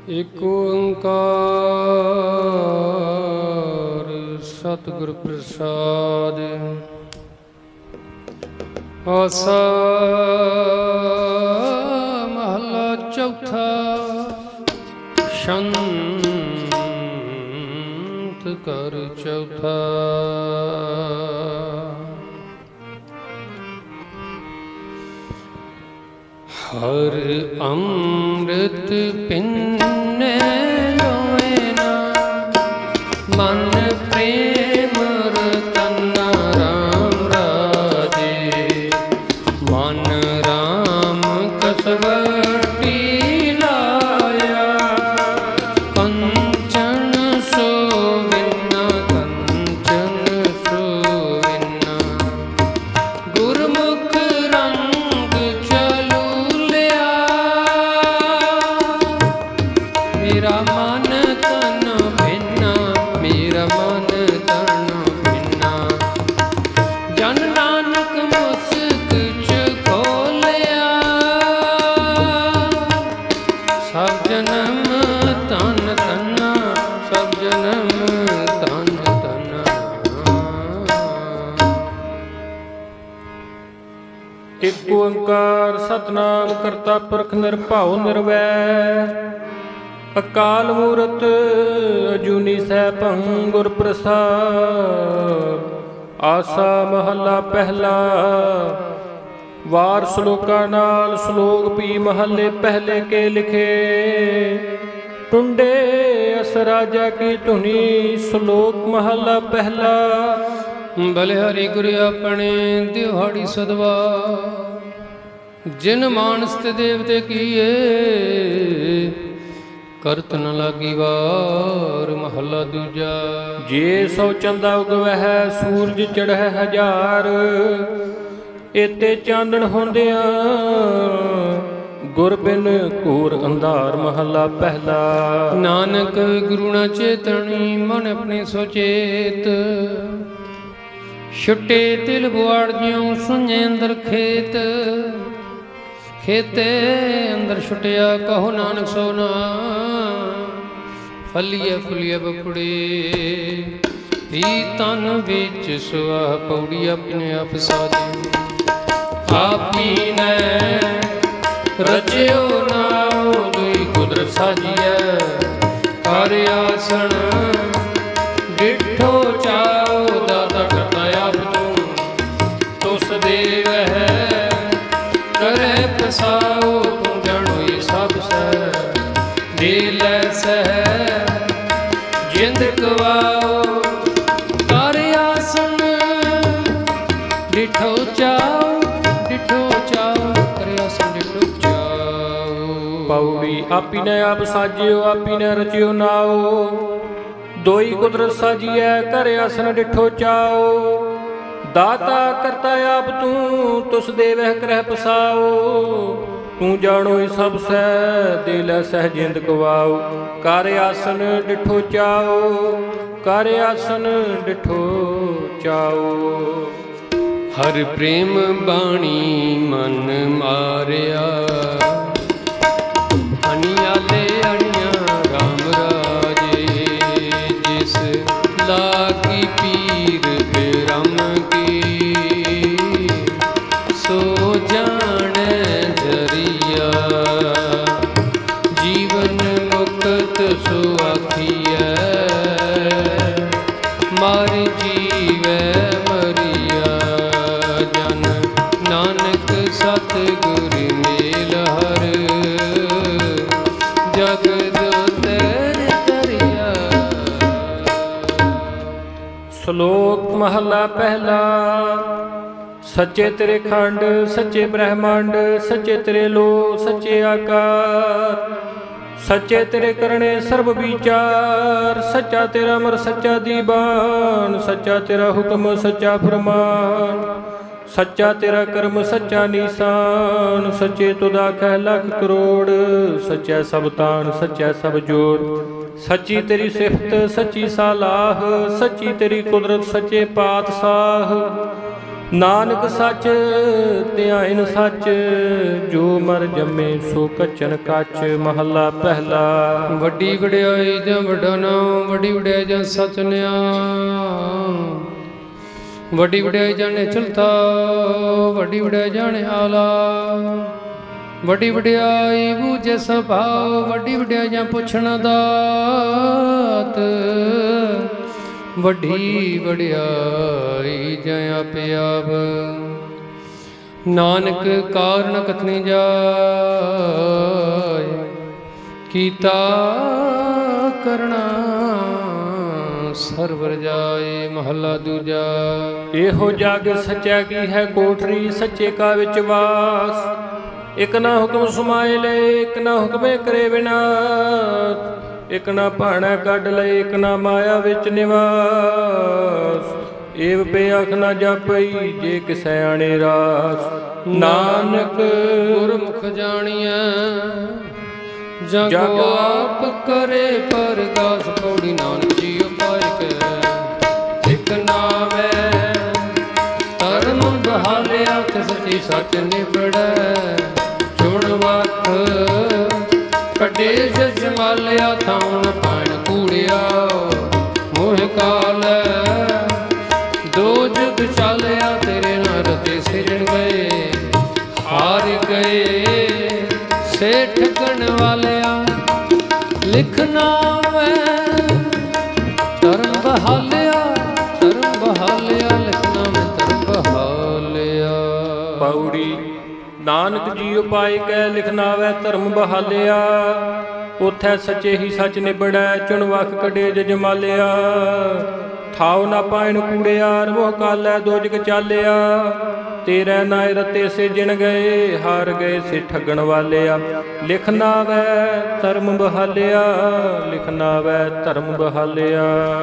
ਏਕ ਓੰਕਾਰ ਸਤਿਗੁਰ ਪ੍ਰਸਾਦਿ। ਆਸਾ ਮਹਲਾ ਚੌਥਾ। ਸ਼ੰਤ ਕਰ ਚੌਥਾ। ਹਰ ਅੰਮ੍ਰਿਤ ਪਿੰਨੇ ਲੋਏ ਨਾ, ਮਨ ਪ੍ਰੇਮ ਰਤਨ ਰਾਮ ਰਾਜੇ। ਮਨ ਰਾਮ ਕਸਵਟੀ ਲਾਇਆ, ਕੰਚਨ ਸੋਵਿਨਾ ਕੰਚਨ ਸੋਵਿਨਾ। ਗੁਰਮੁਖ ਰੰਗ ਚਲੂ ਲਿਆ, ਮੇਰਾ ਮਨ ਤਨ ਭਿੰਨਾ, ਮੇਰਾ ਮਨ ਤਨ ਭਿੰਨਾ। ਜਨ ਨਾਨਕ ਮੁਸਕ ਚ ਖੋਲਿਆ, ਸਭ ਜਨਮ ਤਨ ਤਨਾ, ਸਭ ਜਨਮ ਤਨ ਤਨਾ। ਇਕ ਓੰਕਾਰ ਸਤਿਨਾਮ ਕਰਤਾ ਪੁਰਖ ਨਿਰਭਉ ਨਿਰਵੈਰ। ਅਕਾਲ ਮੂਰਤ ਅਜੂਨੀ ਸੈਭੰ ਗੁਰ ਪ੍ਰਸਾਦਿ। ਆਸਾ ਮਹੱਲਾ ਪਹਿਲਾ। ਵਾਰ ਸ਼ਲੋਕਾਂ ਨਾਲ ਸ਼ਲੋਕ ਵੀ ਮਹੱਲੇ ਪਹਿਲੇ ਕੇ ਲਿਖੇ। ਟੁੰਡੇ ਅਸ ਰਾਜਾ ਕੀ ਧੁਨੀ। ਸ਼ਲੋਕ ਮਹੱਲਾ ਪਹਿਲਾ। ਬਲਿਹਾਰੀ ਗੁਰ ਆਪਣੇ ਦਿਹਾੜੀ ਸਦਵਾ, ਜਿਨ ਮਾਨਸ ਤੇ ਦੇਵਤੇ ਕੀਏ। ਕਰਤ ਨ ਲਾਗੀ ਵਾਰ ਮਹੱਲਾ ਦੂਜਾ। ਜੇ ਸੋ ਚੰਦਾ ਉਗਵਹਿ ਸੂਰਜ ਚੜ੍ਹੈ ਹਜ਼ਾਰ। ਏਤੇ ਚਾਨਣ ਹੁੰਦਿਆਂ ਗੁਰ ਬਿਨ ਘੂਰ ਅੰਧਾਰ ਮਹੱਲਾ ਪਹਿਲਾ। ਨਾਨਕ ਗੁਰੂ ਨਾ ਚੇਤਣੀ, ਮਨ ਆਪਣੇ ਸੁਚੇਤ। ਛੁੱਟੇ ਤਿਲ ਬੁਆੜ ਜਿਉ ਸੁਣੇ ਅੰਦਰ ਖੇਤ। ਖੇਤੇ ਅੰਦਰ ਛੁੱਟਿਆ ਕਹੋ ਨਾਨਕ ਸੋ ਨਾ। ਫਲੀਏ ਫੁਲੀਏ ਬਪੜੇ ਹੀ ਤਨ ਵਿੱਚ ਸੁਆਹ ਪੌੜੀ ਆਪਣੇ ਆਪ ਸਾਜੇ। ਆਪੀ ਨੇ ਰਚਿਓ ਨਾਉ, ਦੁਈ ਕੁਦਰਤ ਸਾਜੀਐ। ਕਰ ਆਸਣ ਡਿਠੋ ਚਾਉ, ਦਾਤਾ ਕਰਤਾ ਆਪ ਤੂੰ। ਤੁਸ ਦੇਵਹਿ ਕਰੇ ਪਸਾਉ, ਤੂੰ ਜਾਣੋਈ ਸਭ ਸਹਿ। ਦੇ ਲੈ ਸਹਿ ਜਿੰਦ ਕਵਾਉ, ਕਰ ਆਸਣ ਡਿਠੋ ਚਾਉ, ਡਿਠੋ ਚਾਉ, ਕਰ ਆਸਣ ਡਿਠੋ ਚਾਉ। ਪੌੜੀ ਆਪੀ ਨੇ ਆਪ ਸਾਜਿਓ, ਆਪੀ ਨੇ ਰਚਿਓ ਨਾਉ। ਦੋਈ ਕੁਦਰਤ ਸਾਜੀਐ, ਕਰ ਆਸਣ ਡਿਠੋ ਚਾਉ। ਦਾਤਾ ਕਰਤਾ ਆਪ ਤੂੰ, ਤੁਸ ਦੇਵਹਿ ਕਰਹਿ ਪਸਾਉ। ਤੂੰ ਜਾਣੋਈ ਸਭ ਸਹਿ, ਦੇ ਲੈ ਸਹਿ ਜਿੰਦ ਕਵਾਉ। ਕਰ ਆਸਣ ਡਿਠੋ ਚਾਉ, ਕਰ ਆਸਣ ਡਿਠੋ ਚਾਉ। ਹਰ ਪ੍ਰੇਮ ਬਾਣੀ ਮਨ ਮਾਰਿਆ। ਅਣਿਆਲੇ ਅਣਿਆ ਰਾਮ ਰਾਜੇ। ਜਿਸ ਲਾਗੀ ਪੀਰ ਬ੍ਰਹਮ ਕੀ, ਸੋ ਜਾਣੈ ਜਰੀਆ। ਜੀਵਨ ਮੁਕਤ ਸੋ ਆਖੀਐ, ਮਰ ਜੀਵੈ ਮਰੀਆ। ਜਨ ਨਾਨਕ ਸਤਿਗੁਰ ਮੇਲ ਹਰ, ਜਗਤ ਤੇਰੇ ਤਰਿਆ। ਸ਼ਲੋਕ ਮਹੱਲਾ ਪਹਿਲਾ। ਸੱਚੇ ਤੇਰੇ ਖੰਡ, ਸੱਚੇ ਬ੍ਰਹਮੰਡ, ਸੱਚੇ ਤੇਰੇ ਲੋ, ਸੱਚੇ ਆਕਾਰ। ਸੱਚੇ ਤੇਰੇ ਕਰਨੇ ਸਰਬ ਵਿਚਾਰ। ਸੱਚਾ ਤੇਰਾ ਅਮਰ, ਸੱਚਾ ਦੀਵਾਨ। ਸੱਚਾ ਤੇਰਾ ਹੁਕਮ, ਸੱਚਾ ਫਰਮਾਨ। ਸੱਚਾ ਤੇਰਾ ਕਰਮ, ਸੱਚਾ ਨੀਸਾਨ। ਸੱਚੇ ਤੁਦਾ ਕਹਿ ਲੱਖ ਕਰੋੜ। ਸੱਚਾ ਸਭ ਤਾਨ, ਸੱਚਾ ਸਭ ਜੋੜ। ਸੱਚੀ ਤੇਰੀ ਸਿਫਤ, ਸੱਚੀ ਸਲਾਹ। ਸੱਚੀ ਤੇਰੀ ਕੁਦਰਤ, ਸੱਚੇ ਪਾਤਸ਼ਾਹ। ਨਾਨਕ ਸੱਚ ਧਿਆਇਨ ਸੱਚ, ਜੋ ਮਰ ਜੰਮੇ ਸੋ ਕਚਨ ਕੱਚ। ਮਹੱਲਾ ਪਹਿਲਾ। ਵੱਡੀ ਵਡਿਆਈ ਜਾਂ ਵੱਡਾ ਨਾਮ, ਵੱਡੀ ਵਡਿਆਈ ਜਾਂ ਸਚ ਨਿਆਮ। ਵੱਡੀ ਵਡਿਆਈ ਜਾਣੇ ਚਲਤਾ, ਵੱਡੀ ਵਡਿਆਈ ਜਾਣੇ ਆਲਾ। ਵੱਡੀ ਵਡਿਆਈ ਬੂਝੇ ਸੁਭਾਉ, ਵੱਡੀ ਵਡਿਆਈ ਜਾਂ ਪੁੱਛਣ ਦਾਤ। ਵੱਡੀ ਵਡਿਆਈ ਜਾਂ ਆਪੇ ਆਪ, ਨਾਨਕ ਕਾਰਨ ਕਥਨੀ ਜਾਏ। ਕੀਤਾ ਕਰਣਾ ਸਰਵਰ ਜਾਏ। ਮਹੱਲਾ ਦੂਜਾ। ਇਹੋ ਜਗ ਸੱਚਾ ਕੀ ਹੈ ਕੋਠਰੀ, ਸੱਚੇ ਕਾ ਵਿੱਚ ਵਾਸ। ਇਕ ਨਾ ਹੁਕਮ ਸਮਾਏ ਲਏ, ਇਕ ਨਾ ਹੁਕਮੇ ਕਰੇ ਵਿਨਾਸ਼। ਇਕ ਨਾ ਭਾਣਾ ਕੱਢ ਲਏ, ਇਕ ਨਾ ਮਾਇਆ ਵਿੱਚ ਨਿਵਾਸ। ਏਵ ਬੇਅਖ ਨਾ ਜਾਪਈ, ਜੇ ਕਿਸੈ ਆਣੇ ਰਾਸ। ਨਾਨਕ ਗੁਰਮੁਖ ਜਾਣੀਐ, ਜਗ ਆਪ ਕਰੇ ਪਰਗਾਸ। ਪੌੜੀ ਨਾਨਕ ਜੀ ਉਪਾਇ ਕੈ ਇਕ ਨਾਵੇ, ਧਰਮ ਬਹਾਲਿਆ ਤਿਸ ਸੱਚੀ ਸੱਚ ਨਿਬੜੈ। ਚੁਣ ਵਕ ਕੱਢੇ ਜਮਾਲਿਆ, ਥਾਉ ਨ ਪਾਣ ਕੂੜਿਆ। ਮੋਹ ਕਾਲ ਦੋ ਜੁਗ ਚਾਲਿਆ, ਤੇਰੇ ਨਾਲ ਰਤੇ ਸਿਰਣ ਗਏ। ਹਾਰ ਗਏ ਸੇਠ ਗਣ ਵਾਲਿਆ, ਲਿਖ ਨਾਵੇਂ ਧਰਮ ਬਹਾਲਿਆ। ਧਰਮ ਬਹਾਲਿਆ, ਲਿਖ ਨਾਵੇਂ ਧਰਮ ਬਹਾਲਿਆ। ਪੌੜੀ ਨਾਨਕ ਜੀ ਉਪਾਇ ਕੈ, ਲਿਖਨਾਵੈ ਧਰਮ ਬਹਾਲਿਆ। ਉਥੈ ਸੱਚੇ ਹੀ ਸੱਚ ਨਿਬੜੈ, ਚੁਣ ਵਖ ਕੱਢੇ ਜਮਾਲਿਆ। ਥਾਉ ਨਾ ਪਾਇਣ ਕੂੜਿਆਰ, ਮੋਹ ਕਾਲੈ ਦੋ ਜਗ ਚਾਲਿਆ। ਤੇਰੇ ਨਾਏ ਰਤੇ ਸਿਜਣ ਗਏ, ਹਾਰ ਗਏ ਸੇ ਠੱਗਣ ਵਾਲਿਆ। ਲਿਖਨਾਵੈ ਧਰਮ ਬਹਾਲਿਆ, ਲਿਖਨਾਵੈ ਧਰਮ ਬਹਾਲਿਆ।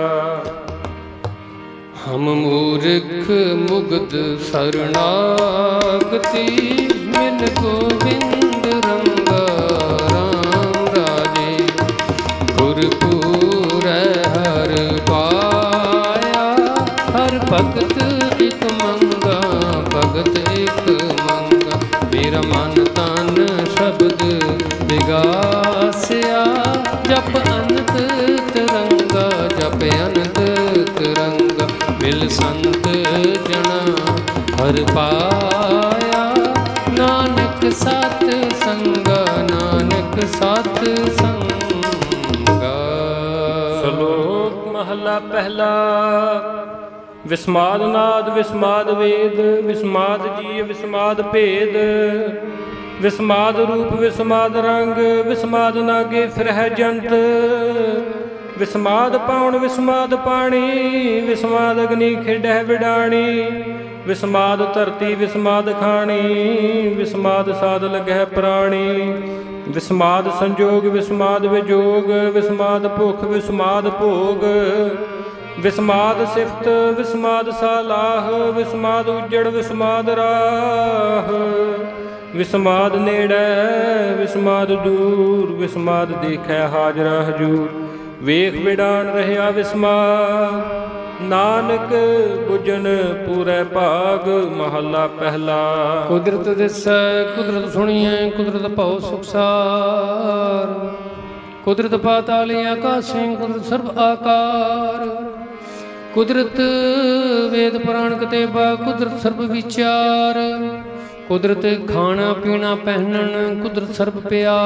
ਹਮ ਮੂਰਖ ਮੁਗਧ ਸਰਨਾਗਤੀ, ਮਿਲ ਗੋਬਿੰਦ ਰੰਗਾ ਰਾਮ ਰਾਜੇ। ਗੁਰਪੂਰੈ ਹਰ ਪਾਇਆ, ਹਰ ਭਗਤ ਇਕ ਮੰਗਾ। ਭਗਤ ਇਕ ਮੰਗਾ, ਮੇਰਾ ਮਨ ਤਨ ਸ਼ਬਦ ਵਿਗਾਸਿਆ। ਜਪ ਅਨੰਤ ਤਰੰਗਾ, ਜਪ ਅਨੰਤ ਤਰੰਗਾ। ਮਿਲ ਸੰਤ ਜਨਾ ਹਰ ਪਾਇਆ, ਨਾਨਕ ਸਤ ਸੰਗਾ। ਨਾਨਕ ਸਤ ਸੰਗਾ। ਸ਼ਲੋਕ ਮਹੱਲਾ ਪਹਿਲਾ। ਵਿਸਮਾਦ ਨਾਦ ਵਿਸਮਾਦ ਵੇਦ, ਵਿਸਮਾਦ ਜੀ ਵਿਸਮਾਦ ਭੇਦ। ਵਿਸਮਾਦ ਰੂਪ ਵਿਸਮਾਦ ਰੰਗ, ਵਿਸਮਾਦ ਨਾਗੇ ਫਿਰਹਿ ਜੰਤ। ਵਿਸਮਾਦ ਪਾਉਣ ਵਿਸਮਾਦ ਪਾਣੀ, ਵਿਸਮਾਦ ਅਗਨੀ ਖੇਡਹਿ ਵਿਡਾਣੀ। ਵਿਸਮਾਦ ਧਰਤੀ ਵਿਸਮਾਦ ਖਾਣੀ, ਵਿਸਮਾਦ ਸਾਧ ਲੱਗਹਿ ਪ੍ਰਾਣੀ। ਵਿਸਮਾਦ ਸੰਜੋਗ ਵਿਸਮਾਦ ਵਿਜੋਗ, ਵਿਸਮਾਦ ਭੁਖ ਵਿਸਮਾਦ ਭੋਗ। ਵਿਸਮਾਦ ਸਿਫਤ ਵਿਸਮਾਦ ਸਾਲਾਹ, ਵਿਸਮਾਦ ਉਜੜ ਵਿਸਮਾਦ ਰਾਹ। ਵਿਸਮਾਦ ਨੇੜੈ ਵਿਸਮਾਦ ਦੂਰ, ਵਿਸਮਾਦ ਦੇਖੈ ਹਾਜ਼ਰਾ ਹਜੂਰ। ਵੇਖ ਵਿਡਾਣ ਰਹਿਆ ਵਿਸਮਾਦ, ਨਾਨਕ ਬੁਝਨ ਪੂਰੈ ਭਾਗ। ਮਹੱਲਾ ਪਹਿਲਾ। ਕੁਦਰਤ ਦਿਸੈ ਕੁਦਰਤ ਸੁਣੀਐ, ਕੁਦਰਤ ਭਉ ਸੁਖਸਾਰ। ਕੁਦਰਤ ਪਾਤਾਲੀ ਆਕਾਸ਼ੇ, ਕੁਦਰਤ ਸਰਬ ਆਕਾਰ। ਕੁਦਰਤ ਵੇਦ ਪੁਰਾਣ ਕਤੇਬਾ, ਕੁਦਰਤ ਸਰਬ ਵਿਚਾਰ। ਕੁਦਰਤ ਖਾਣਾ ਪੀਣਾ ਪਹਿਨਣ, ਕੁਦਰਤ ਸਰਬ ਪਿਆਰ।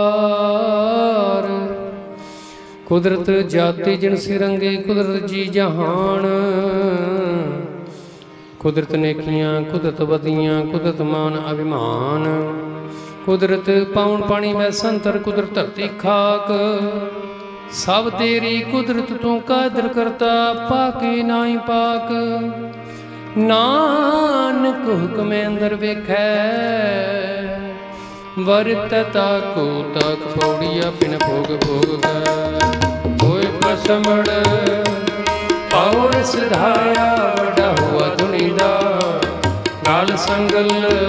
ਕੁਦਰਤ ਜਾਤੀ ਜਿਨਸੀ ਰੰਗੇ, ਕੁਦਰਤ ਜੀ ਜਹਾਨ। ਕੁਦਰਤ ਨੇਕੀਆਂ ਕੁਦਰਤ ਵਧੀਆਂ, ਕੁਦਰਤ ਮਾਨ ਅਭਿਮਾਨ। ਕੁਦਰਤ ਪਾਉਣ ਪਾਣੀ ਮੈਂ ਸੰਤਰ, ਕੁਦਰਤ ਧਰਤੀ ਖਾਕ। ਸਭ ਤੇਰੀ ਕੁਦਰਤ ਤੂੰ ਕਾਦਰ ਕਰਤਾ, ਪਾਕੇ ਨਾਹੀ ਪਾਕ। ਨਾਨਕ ਹੁਕਮੇ ਅੰਦਰ ਵੇਖੈ, ਵਰਤਤਾ ਕੋ ਤਕ। ਪੌੜੀਆ ਬਿਨ ਭੋਗ ਭੋਗ ਹੋਏ ਪਸਮੜ। ਔਰ ਸਿਧਾਇਆ ਵੱਡਾ ਹੁਆ ਧੁਨੀ ਦਾ, ਗਾਲ ਸੰਗਲ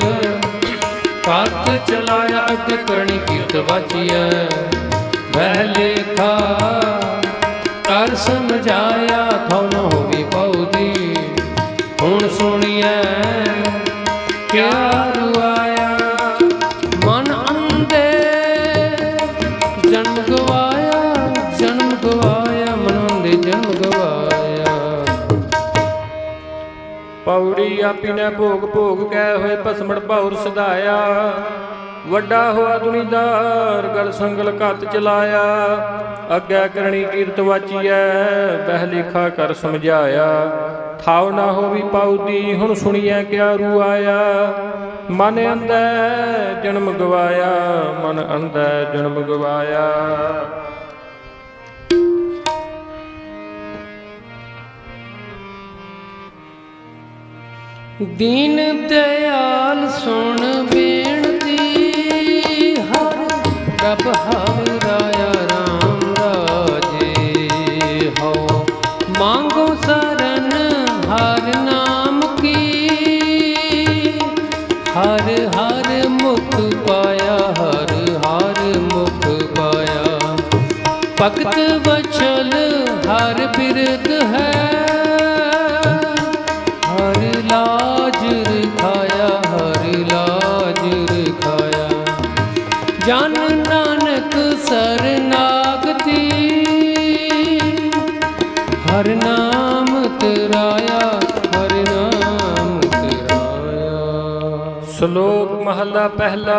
ਪੱਤ ਚਲਾਇਆ। ਅੱਗੇ ਕਰਨੀ ਕੀਰਤ ਵਾਚੀਐ, ਵਹਿ ਲੇਖਾ ਕਰ ਸਮਝਾਇਆ। ਥਉ ਨ ਹੋਵੀ ਪਉਦੀ, ਹੁਣ ਸੁਣੀਐ ਕਿਆ ਰੁਆਇਆ। ਮਨ ਅੰਧੇ ਜਨਮ ਗਵਾਇਆ, ਜਨਮ ਗਵਾਇਆ, ਮਨ ਅੰਧੇ ਜਨਮ ਗਵਾਇਆ। ਪੌੜੀ ਆਪੀ ਨੇ ਭੋਗ ਭੋਗ ਕਹਿ ਹੋਏ ਭਸਮੜ ਭੌਰ ਸਦਾਇਆ। ਵੱਡਾ ਹੋਆ ਦੁਨੀਦਾਰ ਗਲ ਸੰਗਲ ਘੱਤ ਚਲਾਇਆ। ਅੱਗੇ ਕਰਨੀ ਕੀਰਤ ਵਾਚੀਐ ਬਹਿ ਲੇਖਾ ਕਰ ਸਮਝਾਇਆ। ਥਾਉ ਨਾ ਹੋਵੀ ਪਾਉਦੀ ਹੁਣ ਸੁਣੀਐ ਕਿਆ ਰੂ ਆਇਆ। ਮਨ ਅੰਧੈ ਜਨਮ ਗਵਾਇਆ, ਮਨ ਅੰਧੈ ਜਨਮ ਗਵਾਇਆ। ਦੀਨ ਦਿਆਲ ਸੁਣ ਬੇਨਤੀ ਹਰ ਪ੍ਰਭ ਹਰ ਰਾਇਆ ਰਾਮ ਰਾਜੇ। ਹਉ ਮੰਗੋ ਸਰਨ ਹਰ ਨਾਮ ਕੀ ਹਰ ਹਰ ਮੁਖ ਪਾਇਆ, ਹਰ ਹਰ ਮੁਖ ਪਾਇਆ। ਭਗਤ ਵਛਲ ਹਰ ਬਿਰਦ ਹੈ ਹਰ ਲਾਜ ਰਖਾਇਆ, ਹਰ ਲਾਜ ਰਖਾਇਆ। ਜਨ ਨਾਨਕ ਸਰਨਾਗਤੀ ਹਰ ਨਾਮ ਤਰਾਇਆ, ਹਰ ਨਾਮ ਤਰਾਇਆ। ਸ਼ਲੋਕ ਮਹਲਾ ਪਹਿਲਾ।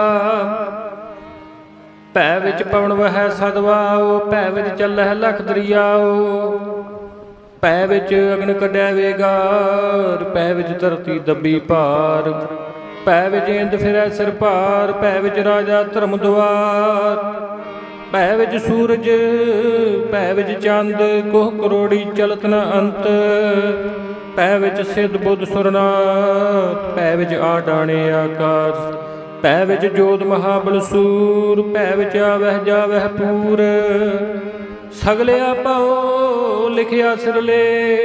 ਭੈ ਵਿੱਚ ਪਵਨ ਵਹੈ ਸਦਵਾਓ, ਭੈ ਵਿੱਚ ਚੱਲਹਿ ਲਖ ਦਰਿਆਓ। ਭੈ ਵਿੱਚ ਅਗਨ ਕੱਢਿਆ ਵੇਗਾਰ, ਭੈ ਵਿੱਚ ਧਰਤੀ ਦੱਬੀ ਭਾਰ। ਭੈ ਵਿੱਚ ਇੰਦ ਫਿਰੈ ਸਿਰ ਭਾਰ, ਭੈ ਵਿੱਚ ਰਾਜਾ ਧਰਮ ਦੁਆਰ। ਭੈ ਵਿੱਚ ਸੂਰਜ, ਭੈ ਵਿੱਚ ਚੰਦ, ਕੋਹ ਕਰੋੜੀ ਚਲਤ ਨ ਅੰਤ। ਭੈ ਵਿੱਚ ਸਿੱਧ ਬੁੱਧ ਸੁਰਨਾਥ, ਭੈ ਵਿੱਚ ਆਡਾਣੇ ਆਕਾਸ਼। ਭੈ ਵਿੱਚ ਜੋਧ ਮਹਾਬਲ ਸੂਰ, ਭੈ ਵਿੱਚ ਆਵਹਿ ਜਾਵਹਿ ਪੂਰ। ਸਗਲਿਆ ਪਾਓ ਲਿਖਿਆ ਸਿਰਲੇ,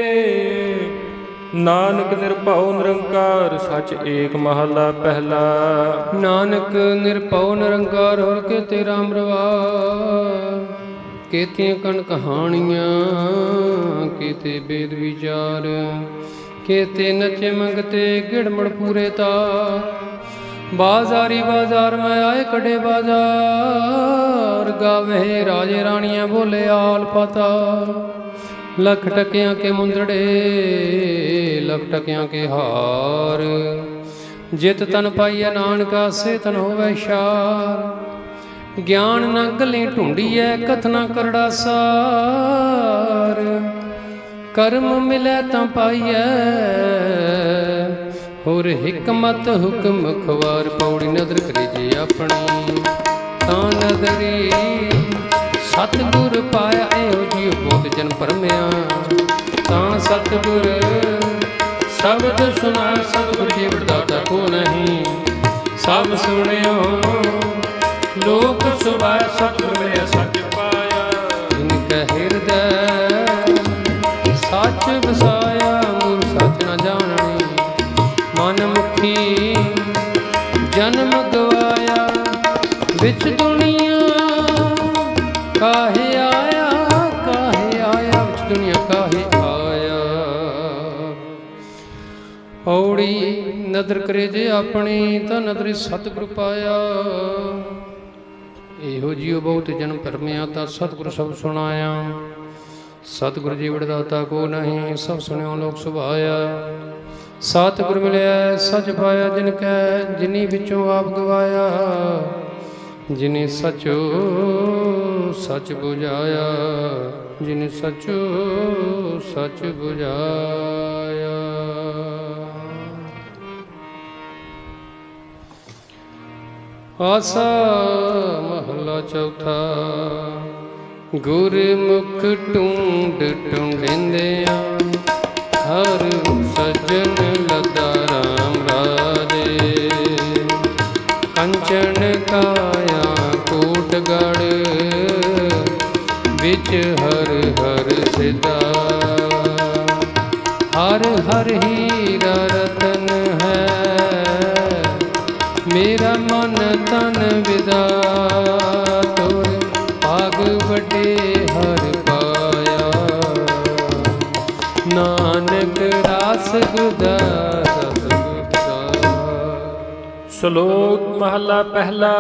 ਨਾਨਕ ਨਿਰਭਉ ਨਿਰੰਕਾਰ ਸਚ ਏਕ ਮਹਲਾ ਪਹਿਲਾ। ਨਾਨਕ ਨਿਰਭਉ ਨਿਰੰਕਾਰ ਹੋਰ ਕੇਤੇ ਰਾਮ ਰਵਾਰ। ਕੇਤੀਆਂ ਕਣ ਕਹਾਣੀਆਂ ਕੇਤੇ ਬੇਦ ਵਿਚਾਰ। ਕੇਤੇ ਨਚੇ ਮੰਗਤੇ ਗਿੜਮੜ ਪੂਰੇ ਤਾ। ਬਾਜ਼ਾਰੀ ਬਾਜ਼ਾਰ ਮੈਂ ਆਏ ਕੱਢੇ ਬਾਜ਼ਾਰ। ਗਾਵੇ ਰਾਜੇ ਰਾਣੀਆਂ ਬੋਲੇ ਆਲ ਪਤਾ। ਲੱਖ ਟਕਿਆਂ ਕੇ ਮੁੰਦੜੇ ਲੱਖ ਟਕਿਆਂ ਕੇ ਹਾਰ। ਜਿਤ ਤਨ ਪਾਈਐ ਨਾਨਕਾ ਸੇ ਤਨ ਹੋਵੇ ਸ਼ਾਰ। ਗਿਆਨ ਨਾ ਗਲੀ ਢੂੰਡੀਐ ਕਥਨਾ ਕਰੜਾ ਸਾਰ। ਕਰਮ ਮਿਲੈ ਤਾਂ ਪਾਈਐ ਹੋਰ ਹਿਕਮਤ ਹੁਕਮ ਖਵਾਰ। ਪੌੜੀ ਨਦਰ ਕਰੀ ਜੇ ਆਪਣੀ ਤਾਂ ਨਦਰੀ ਸਤਿਗੁਰ ਪਾਇਆ। ਇਹੋ ਜਿਹੀ ਬਹੁਤ ਜਨ ਭਰਮਿਆ ਤਾਂ ਸਤਿਗੁਰ ਸ਼ਬਦ ਸੁਣਾ। ਸਤਿਗੁਰ ਜੀ ਵਡਦਾਤਾ ਕੋ ਨਹੀਂ ਸਭ ਸੁਣਿਓ ਲੋਕ ਸੁਭਾਇਆ। ਸਤਿਗੁਰ ਮਿਲਿਆ ਸੱਚ ਪਾਇਆ ਜਿਨ ਕੈ ਹਿਰਦੈ ਸੱਚ ਵਸਾਇਆ। ਮੂਲ ਸੱਚ ਨਾ ਜਾਣਨੀ ਮਨ ਮੁਖੀ ਜਨਮ ਗਵਾਇਆ। ਵਿੱਚ ਦੁਨੀਆ ਕਾਹੇ ਆਇਆ ਕਾਹੇ ਆਇਆ। ਵਿੱਚ ਦੁਨੀਆ ਕਾਹੇ ਆਇਆ। ਪੌੜੀ ਨਦਰ ਕਰੇ ਜੇ ਆਪਣੀ ਤਾਂ ਨਦਰੀ ਸਤਿਗੁਰ ਪਾਇਆ। ਇਹੋ ਜਿਉ ਬਹੁਤ ਜਨਮ ਭਰਮਿਆ ਤਾਂ ਸਤਿਗੁਰ ਸਭ ਸੁਣਾਇਆ। ਸਤਿਗੁਰ ਜੀ ਵਡਦਾਤਾ ਕੋ ਨਹੀਂ ਸਭ ਸੁਣਿਓ ਲੋਕ ਸੁਭਾਇਆ। ਸਤਿਗੁਰ ਮਿਲਿਆ ਸੱਚ ਪਾਇਆ ਜਿਨ ਕੈ ਜਿਨੀ ਵਿੱਚੋਂ ਆਪ ਗਵਾਇਆ। ਜਿਨੇ ਸਚੋ ਸਚ ਬੁਝਾਇਆ ਜਿਨੇ ਸਚੋ ਸਚ ਬੁਝਾਇਆ। ਆਸਾ ਮਹਲਾ ਚੌਥਾ। ਗੁਰਮੁਖ ਟੂੰਡ ਟੁੰਡਿੰਦਿਆਂ ਹਰ ਸੱਜਣ ਲੱਦਾ ਰਾਮ ਰਾਜੇ। ਕੰਚਨ ਕਾਇਆ ਕੋਟ ਗੜ ਵਿੱਚ ਹਰ ਹਰ ਸਿਦਾ। ਹਰ ਹਰ ਹੀਰਾ ਰਤਨ ਹੈ ਮੇਰਾ ਮਨ ਤਨ ਵਿਦਾ। ਤੁਰ ਭਾਗ ਵੱਡੇ ਹਰ ਪਾਇਆ ਨਾਨਕ ਰਾਸ ਗੁਦਾ ਰਸ ਗੁਦਾ। ਸ਼ਲੋਕ ਮਹਲਾ ਪਹਿਲਾ।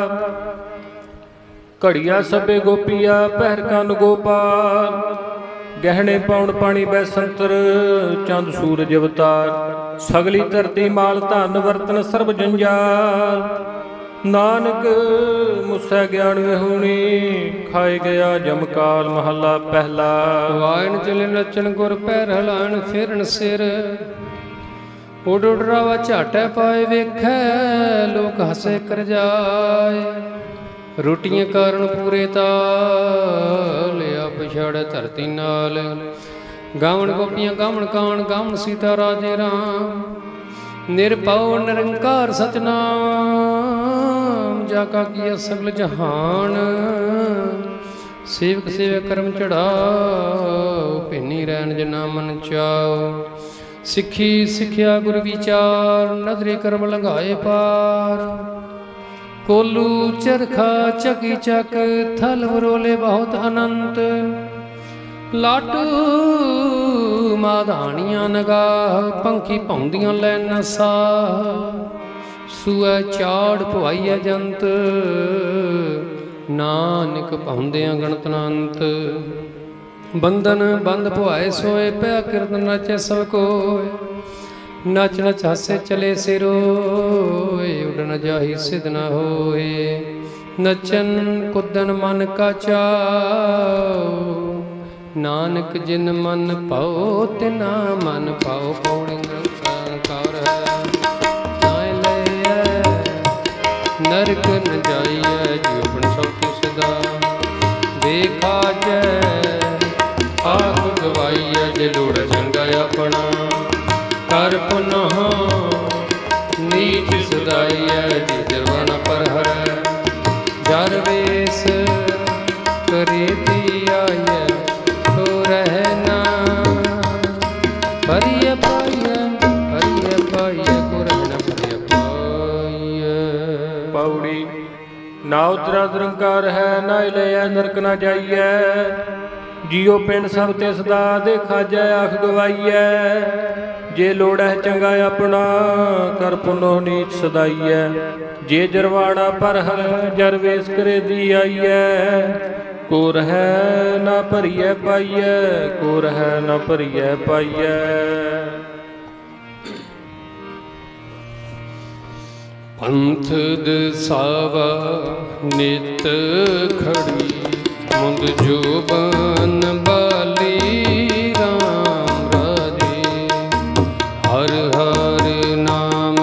ਘੜੀਆ ਸਭੇ ਗੋਪੀਆ ਪਹਿਰ ਕੰਨ ਗੋਪਾਲ, ਗਹਿਣੇ ਪਾਉਣ ਪਾਣੀ ਬੈਸੰਤਰ ਚੰਦ ਸੂਰਜ ਅਵਤਾਰ। ਸਗਲੀ ਧਰਤੀ ਮਾਲ ਧਨ ਵਰਤਨ ਸਰਬ ਜੰਜਾਲ, ਨਾਨਕ ਮੁਸੈ ਗਿਆਨ ਵਿਹੂਣੀ ਖਾਏ ਗਿਆ ਜਮਕਾਲ। ਮਹੱਲਾ ਪਹਿਲਾ। ਵਾਇਣ ਚਲੇ ਨੱਚਣ ਗੁਰ ਪੈਰ ਹਲਾਣ ਫੇਰਨ ਸਿਰ, ਉੱਡ ਉੱਡ ਰਾਵਾ ਝਾਟੈ ਪਾਏ ਵੇਖੈ ਲੋਕ ਹਸੇ ਕਰ ਜਾਏ। ਰੋਟੀਆਂ ਕਾਰਨ ਪੂਰੇ ਤਾਲ ਆ ਪਛਾੜੈ ਧਰਤੀ ਨਾਲ, ਗਾਵਣ ਗੋਪੀਆਂ ਗਾਵਣ ਕਾਣ ਗਾਵਣ ਸੀਤਾ ਰਾਜੇ ਰਾਮ। ਨਿਰਭਉ ਨਿਰੰਕਾਰ ਸਤਨਾਮ, ਜਾ ਕਾ ਕੀਆ ਸਗਲ ਜਹਾਨ। ਸੇਵਕ ਸੇਵ ਕਰਮ ਚੜਾਓ, ਭਿੰਨੀ ਰਹਿਣ ਜਿਨਾ ਮਨ ਚਾਓ। ਸਿੱਖੀ ਸਿੱਖਿਆ ਗੁਰ ਵਿਚਾਰ, ਨਦਰੇ ਕਰਮ ਲੰਘਾਏ ਪਾਰ। ਕੋਲੂ ਚਰਖਾ ਚੱਕੀ ਚੱਕ, ਥਲ ਵਰੋਲੇ ਬਹੁਤ ਅਨੰਤ। ਲਾਟੂ ਮਾਧਾਣੀਆਂ ਨਗਾਹ, ਪੰਖੀ ਭੌਂਦੀਆਂ ਲੈ ਨਸਾ। ਸੂਐ ਚਾੜ ਭਵਾਈਐ ਜੰਤ, ਨਾਨਕ ਭੌਂਦਿਆਂ ਗਣਤ ਅਨੰਤ। ਬੰਧਨ ਬੰਦ ਭਵਾਏ ਸੋਏ, ਪਿਆ ਕੀਰਤਨ ਨਾਚੈ ਸਭ ਕੋਇ। ਨਚ ਨਚ ਹਾਸੇ ਚਲੇ ਸਿਰੋਏ, ਉੱਡ ਨ ਜਾਹੀ ਸਿਧ ਨ ਹੋਏ। ਨਚਨ ਕੁਦਨ ਮਨ ਕਾ ਚਾਉ, ਨਾਨਕ ਜਿਨ ਮਨ ਪਾਉ ਤਿਨਾ ਮਨ ਪਾਉ। ਪੌੜੀ ਨਿਰੰਕਾਰ ਨਾਇ ਲਈਐ, ਨਰਕ ਨ ਜਾਈਐ ਜੀਵਨ ਸੌਖੀ ਸਦਾ। ਦੇਖਾ ਜੈ ਆਖ ਗਵਾਈਐ, ਜੇ ਲੋੜ ਚੰਗਾ ਆਪਣਾ। ਕਰ ਪੁਨਹ ਨੀਚ ਸਦਾਈਐ, ਜੀ ਜਰਵਨ ਪਰ ਹਰੈ। ਜਰ ਵੇਸ ਕਰੇ ਤੀ ਆਈਐ, ਤੋ ਰਹਿ ਨਾ। ਭਰੀਐ ਪਾਈਐ ਭਰੀਐ ਪਾਈਐ, ਕੋ ਰਹਿ ਨ ਭਰੀਐ ਪਾਈਐ। ਪੌੜੀ। ਨਾ ਉਤਰਾ ਨਿਰੰਕਾਰ ਹੈ, ਨਾ ਲਿਆ ਨਰਕ ਨਾ ਜਾਈਐ। ਜੀਉ ਪਿੰਡ ਸਭ ਤਿਸ ਦਾ, ਦੇਖਾ ਜੈ ਆਖ ਗਵਾਈਐ। ਜੇ ਲੋੜ ਹੈ ਚੰਗਾ ਆਪਣਾ, ਕਰ ਪੁਨੋ ਨੀਚ ਸਦਾਈਐ। ਜੇ ਜਰਵਾਣਾ ਪਰ ਹਰ, ਜਰ ਵੇਸ ਕਰੇ ਦੀ ਆਈਐ। ਕੋ ਰਹਿ ਨਾ ਭਰੀਐ ਪਾਈਐ, ਕੋ ਰਹਿ ਨਾ ਭਰੀਐ ਪਾਈਐ। ਪੰਥ ਦਸਾਵਾ ਨਿਤ ਖੜੀ, ਮੁੰਦ ਜੋਬਨ ਬਾਲੀ ਰਾਮ ਰਾਜੇ। ਹਰ ਹਰ ਨਾਮ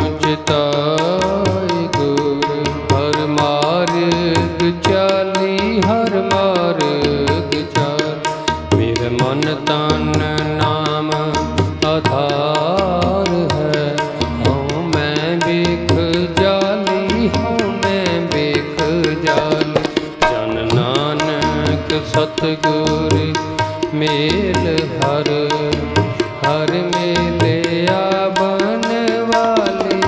ਚਿਤਾਏ ਗੁਰ, ਹਰ ਮਾਰਗ ਚਾਲੀ ਹਰ ਮਾਰਗ ਚਾਲ। ਮੇਰੇ ਮਨ ਤਨ ਨਾਮ ਆਧਾਰ ਹੈ, ਹਉ ਮੈਂ ਵੇਖ ਜਾਲੀ ਹਉ ਮੈਂ ਵੇਖ ਜਾਲੀ। ਜਨ ਨਾਨਕ ਸਤਿਗੁਰ ਮੇਲ ਹਰ, ਹਰ ਮੇਲਿਆ ਬਨ ਵਾਲੀ।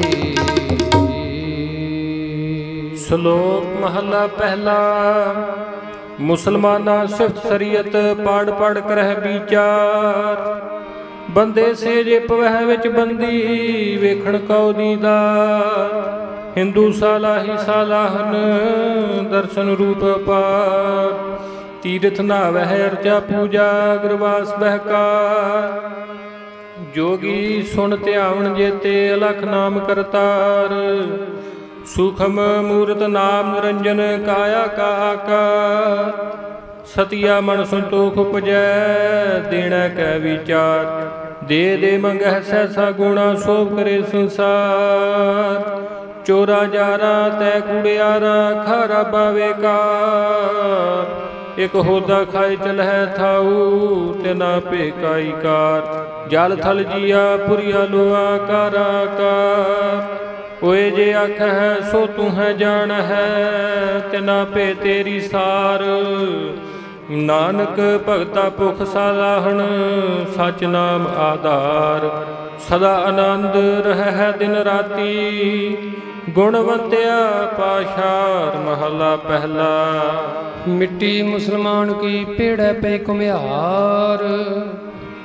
ਸ਼ਲੋਕ ਮਹਲਾ ਪਹਿਲਾ। ਮੁਸਲਮਾਨਾ ਸਿਫਤ ਸ਼ਰੀਅਤ, ਪੜ ਪੜ ਕਰਹਿ ਵਿਚਾਰ। ਬੰਦੇ ਸੇ ਜੇ ਪਵਹਿ ਵਿੱਚ ਬੰਦੀ, ਵੇਖਣ ਕਉ ਦੀਦਾਰ। ਹਿੰਦੂ ਸਾਲਾਹੀ ਸਾਲਾਹਨ, ਦਰਸ਼ਨ ਰੂਪ ਪਾਰ। ਤੀਰਥ ਨਾਵਹਿ ਅਰਚਾ ਪੂਜਾ, ਅਗਰਵਾਸ ਬਹਿਕਾਰ। ਜੋਗੀ ਸੁਣ ਧਿਆਵਣ ਜੇਤੇ, ਅਲਖ ਨਾਮ ਕਰਤਾਰ। ਸੂਖਮ ਮੂਰਤ ਨਾਮ ਨਿਰੰਜਨ, ਕਾਇਆ ਕਾ ਆਕਾਰ। ਸਤਿਆ ਮਨ ਸੰਤੋਖ ਉਪਜੈ, ਦੇਣਾ ਕੈ ਵਿਚਾਰ। ਦੇ ਦੇ ਮੰਗਹਿ ਸੈਸਾ ਗੁਣਾ, ਸੋਭ ਕਰੇ ਸੰਸਾਰ। ਚੋਰਾ ਜਾਰਾ ਤੈ ਕੂੜਿਆਰਾ, ਖਾਰਾ ਪਾਵੇ ਕਾਰ। ਇਕ ਹੋਦਾ ਖਾਏ ਚਲਹਿ ਥਾਊ, ਤਿਨਾ ਭੇਕਾਈ ਕਾਰ। ਜਲ ਥਲ ਜੀਆ ਪੁਰੀਆ ਲੋਆ ਕਾਰਾਕਾਰ। ਓਏ ਜੇ ਆਖਹਿ ਸੋ ਤੂੰ ਹੈ ਜਾਣ ਹੈ, ਤਿਨਾ ਭੇ ਤੇਰੀ ਸਾਰ। ਨਾਨਕ ਭਗਤਾ ਭੁਖ ਸਾਲਾਹਣ, ਸਚ ਨਾਮ ਆਧਾਰ। ਸਦਾ ਆਨੰਦ ਰਹਿ ਦਿਨ ਰਾਤੀ, ਗੁਣਵੰਤਿਆ ਪਾਸ਼ਾਰ। ਮਹਲਾ ਪਹਿਲਾ। ਮਿੱਟੀ ਮੁਸਲਮਾਨ ਕੀ ਪੇੜੈ ਪੈ ਕੁਮਿਆਰ,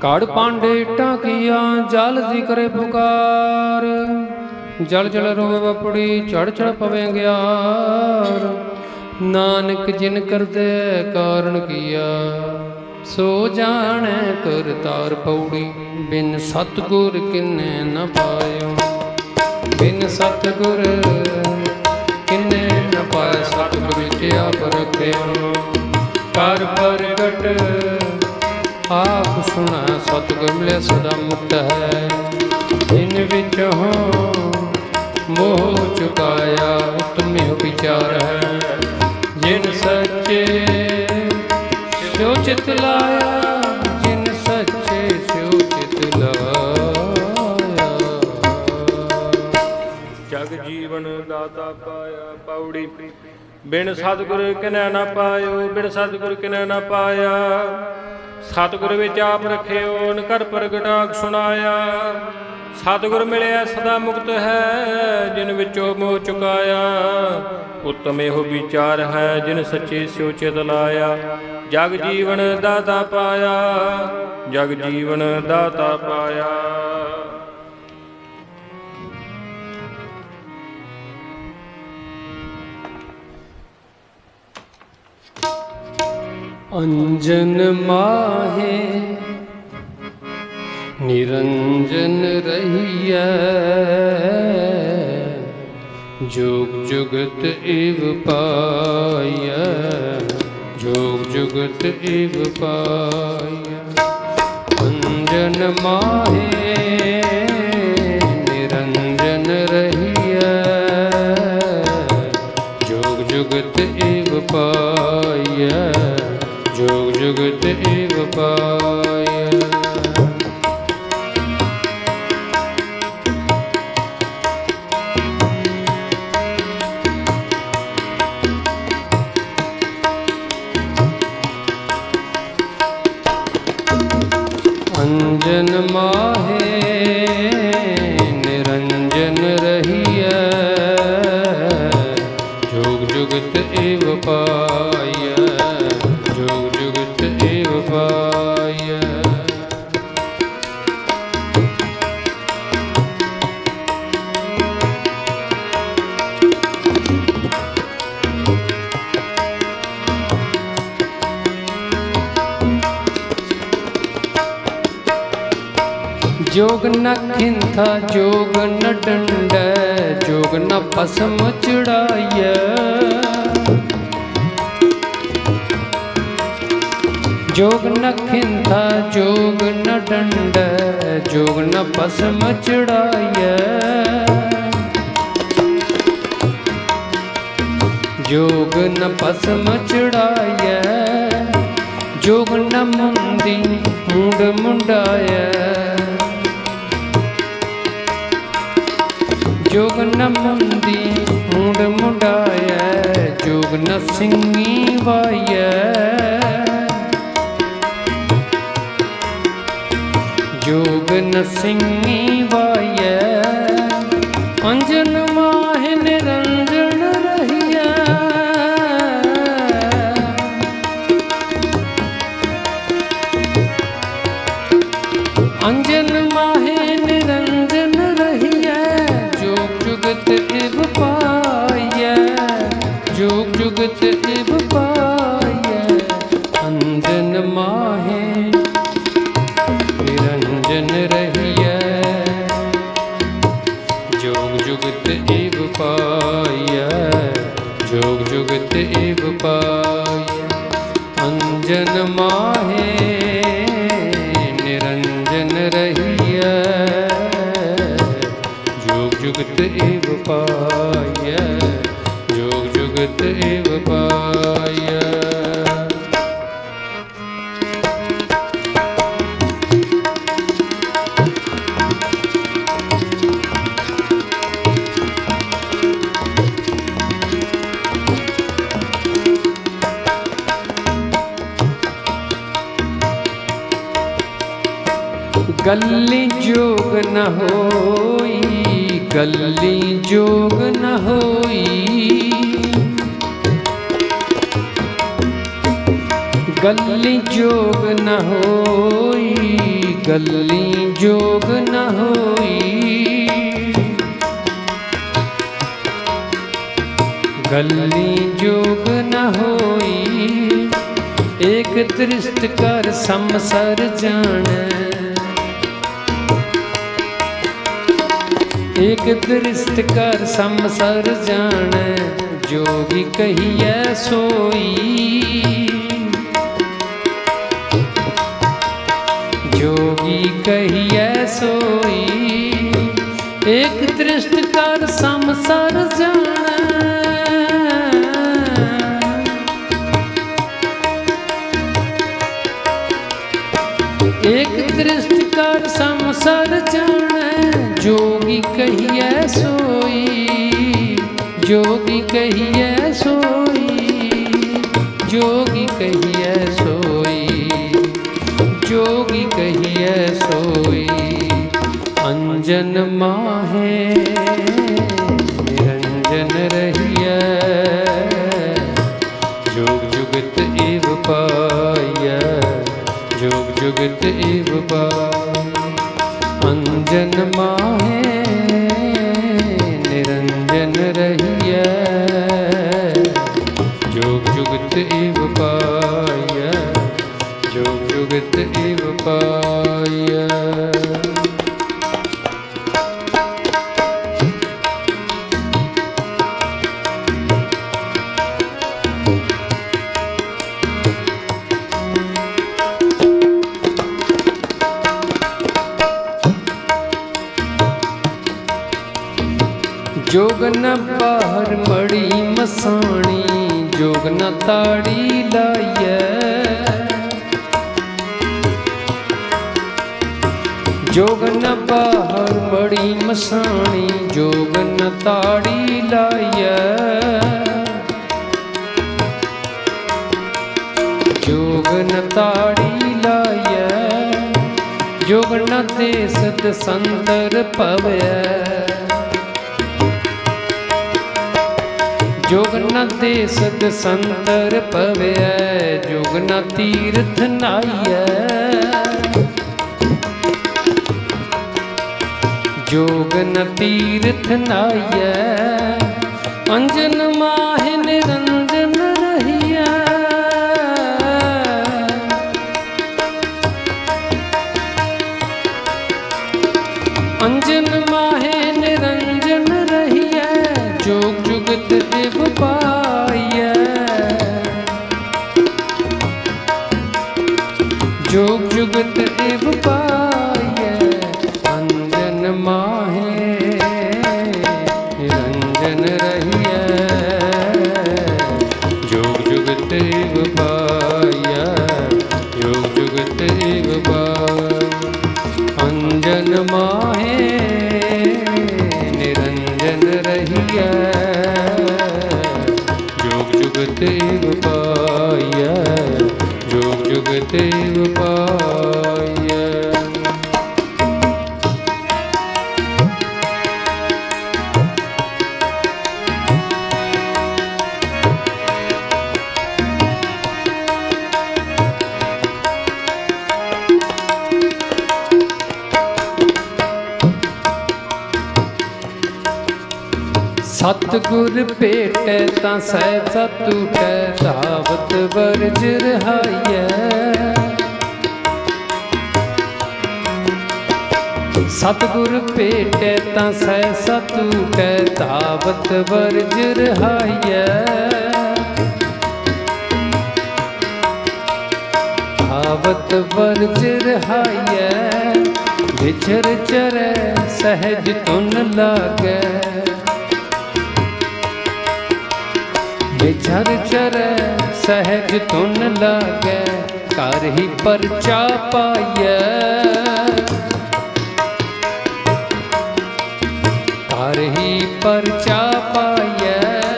काड़ पांडे टाकिया जल दी करे पुकार, जल जल रोवे बपड़ी चढ़ चढ़ पवे ग्यार। नानक जिन कर दे कारण किया, सो जाने करतार पौड़ी। बिन सतगुर किन्ने न पायो, बिन सतगुर किन्ने न पाए। सतगुर च आप रखियो, कर प्रगट आप सुना। सतगुर मिले सदा मुक्त है, इन विच हो मोह चुकाया। उत्तम विचार है, जिन सच्चे स्यो चित लाया, जिन सच्चे स्यो चित लाया। जग जीवन दाता पाया पौड़ी। बिन सतगुर किनै न पायो, बिन सतगुर किनै न पाया। सतगुर विच आप रखियो, कर प्रगटाक सुनाया। सतगुर मिलिया सदा मुक्त है, जिन विचों मोह चुकाया। उत्तम एहो विचार है, जिन सच्चे स्यो चित लाया। जग जीवन दाता पाया, जग जीवन दाता पाया। अंजन माहे निरंजन रहिया, जोग जुगत इव पाया, जोग जुगत इव पाया। अंजन माहे निरंजन रहिया, जोग जुगत इव पाया, जोग जुगत इव पाया। अंजन माहे निरंजन रहिया, जोग जुगत इव पाया, जोग जुगत इव पाया। जोग न खिंथा जोग न डंड, जोग न पसम चढ़ाइय। जोग न खिंथा जोग न डंड, जोग न पसम चढ़ाइय। जोग न पसम चढ़ाइय, जोग न मुंदी मुंड मुंडाय। जोग न मुंदी मुंड मुंडाय, जोग न सिंगी वाय। जोग न सिंगी वाय, अंजन माहे निरंजन रहिया। अंजन माहे निरंजन रहिया, जोग जुगत इव पाया, जोग जुगत इव पाया। अंजन माहे निरंजन रहिया, जोग जुगत इव पाया, जोग जुगत इव पाया। अंजन माहे निरंजन रहिया, जोग जुगत इव पाया, जोग जुगत इव पाया। गल्ली जोग न होई, गल्ली जोग न होई। गल्ली जोग न होई, गल्ली जोग न होई, गल्ली जोग न होई। एक दृष्ट कर समसर जाने, एक दृष्ट कर समसर जाने। जोगी कहिए सोई, जोगी कहिए सोई। एक दृष्ट कर समसर जाने, एक दृष्ट कर समसर जाने। जोगी कहिए सोई, जोगी कहिए सोई, जोगी कहिए सोई, जोगी कहिए सोई। अंजन माहे निरंजन रहिए, जोग जुगत इव पाय, जोग जुगत इव पाय। अंजन माहे निरंजन रहिए, जोग जुगत इव पाय, जोग जुगत इव पाय। जोग न बाहर मड़ी मसाणी, जोग न ताड़ी लाइए, जोग न बाहर मड़ी मसाणी, जोग न ताड़ी लाइए। जोग न ताड़ी लाइए, जोग न देसत संतर पवै, जोग न देसत संतर पवै। जोग न तीर्थ नाइयै, जोग न तीर्थ नाइयै। अंजन माहे निरंजन रहियै, अंजन माहे निरंजन रहियै। जोग जुगत इव पाइयै, जोग जुगत इव पाइयै। अंजन माहे निरंजन रहियै, जोग जुगत इव पाइयै, जोग जुगत इव पाइयै। अंजन माहे निरंजन रहियै, जोग जुगत इव पाइयै, जोग जुगत इव पाइयै। सतगुर भेटै तां सहसा टूटै, धावत बरज रहाइयै। सतगुर भेटै तां सहसा टूटै, धावत बरज रहाइयै। धावत बरज रहाइयै, विचर चरै सहज तुन लागै। विचर चरै सहज तुन लागै, कर ही परचा पाइयै, कर ही परचा पाइयै।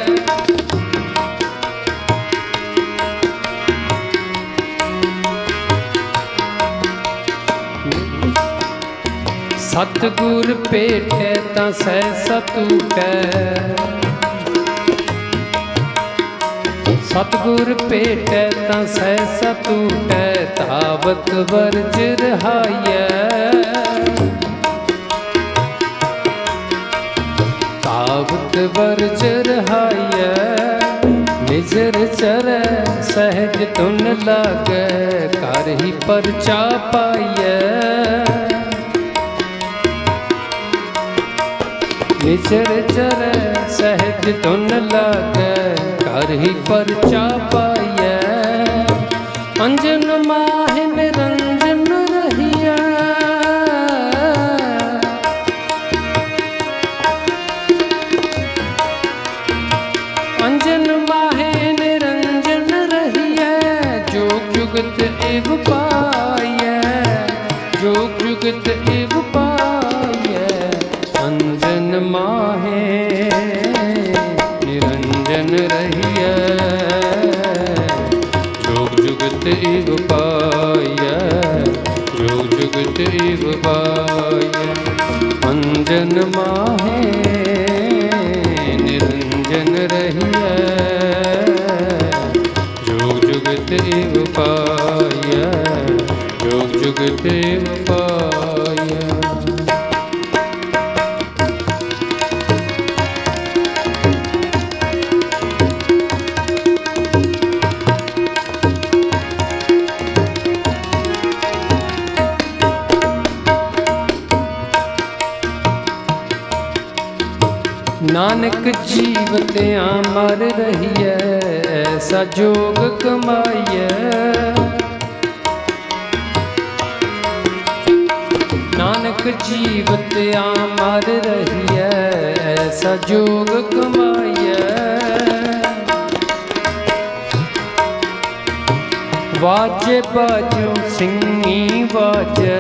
सतगुर भेटै तां सहसा टूटै, सतगुर पेटै तां सहसा टूटै, तावत वर्ज रहाइयै। तावत वर्ज रहाइयै, निजर चरै सहज तुन लागै, कर ही परचा पाइयै। निजर चरै सहज तुन लागै, कर ही परचा पाइयै। अंजन माहि निरंजन रहियै, अंजन माहि निरंजन रहियै। जोग जुगत इव पाइयै, जोग जुगत इव पाइयै। अंजन माहे निरंजन रहियै, जोग जुगत इव पाइयै, जोग जुगत इव पाइयै। अंजन माहे निरंजन रहियै, जोग जुगत इव पाइयै, जोग जुगत इव पाइयै। नानक जीवत अमर रहियै, ऐसा जोग कमाइयै। नानक जीवत अमर रहियै, ऐसा जोग कमाइयै। वाजे बाजो सिंगी वाजै,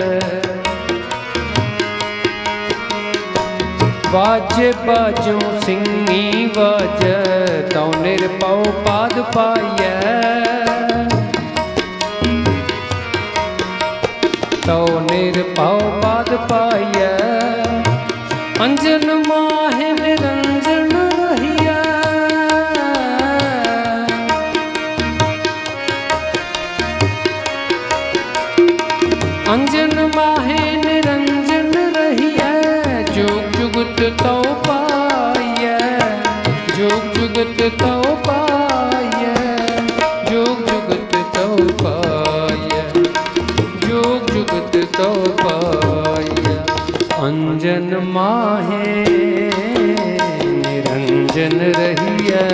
वाजे बाजो सिंगी वाजै। तौ निरपौ पाद पाइयै, तौ निरपौ पाद पाइयै। अंजन माहे निरंजन रहियै, अंजन माहे निरंजन रहियै। जोग जुगत तौ पाइयै, जोग जुगत तौ पाइयै, जोग जुगत तौ पाइयै, जोग जुगत तौ पाइयै। अंजन माहे निरंजन रहियै,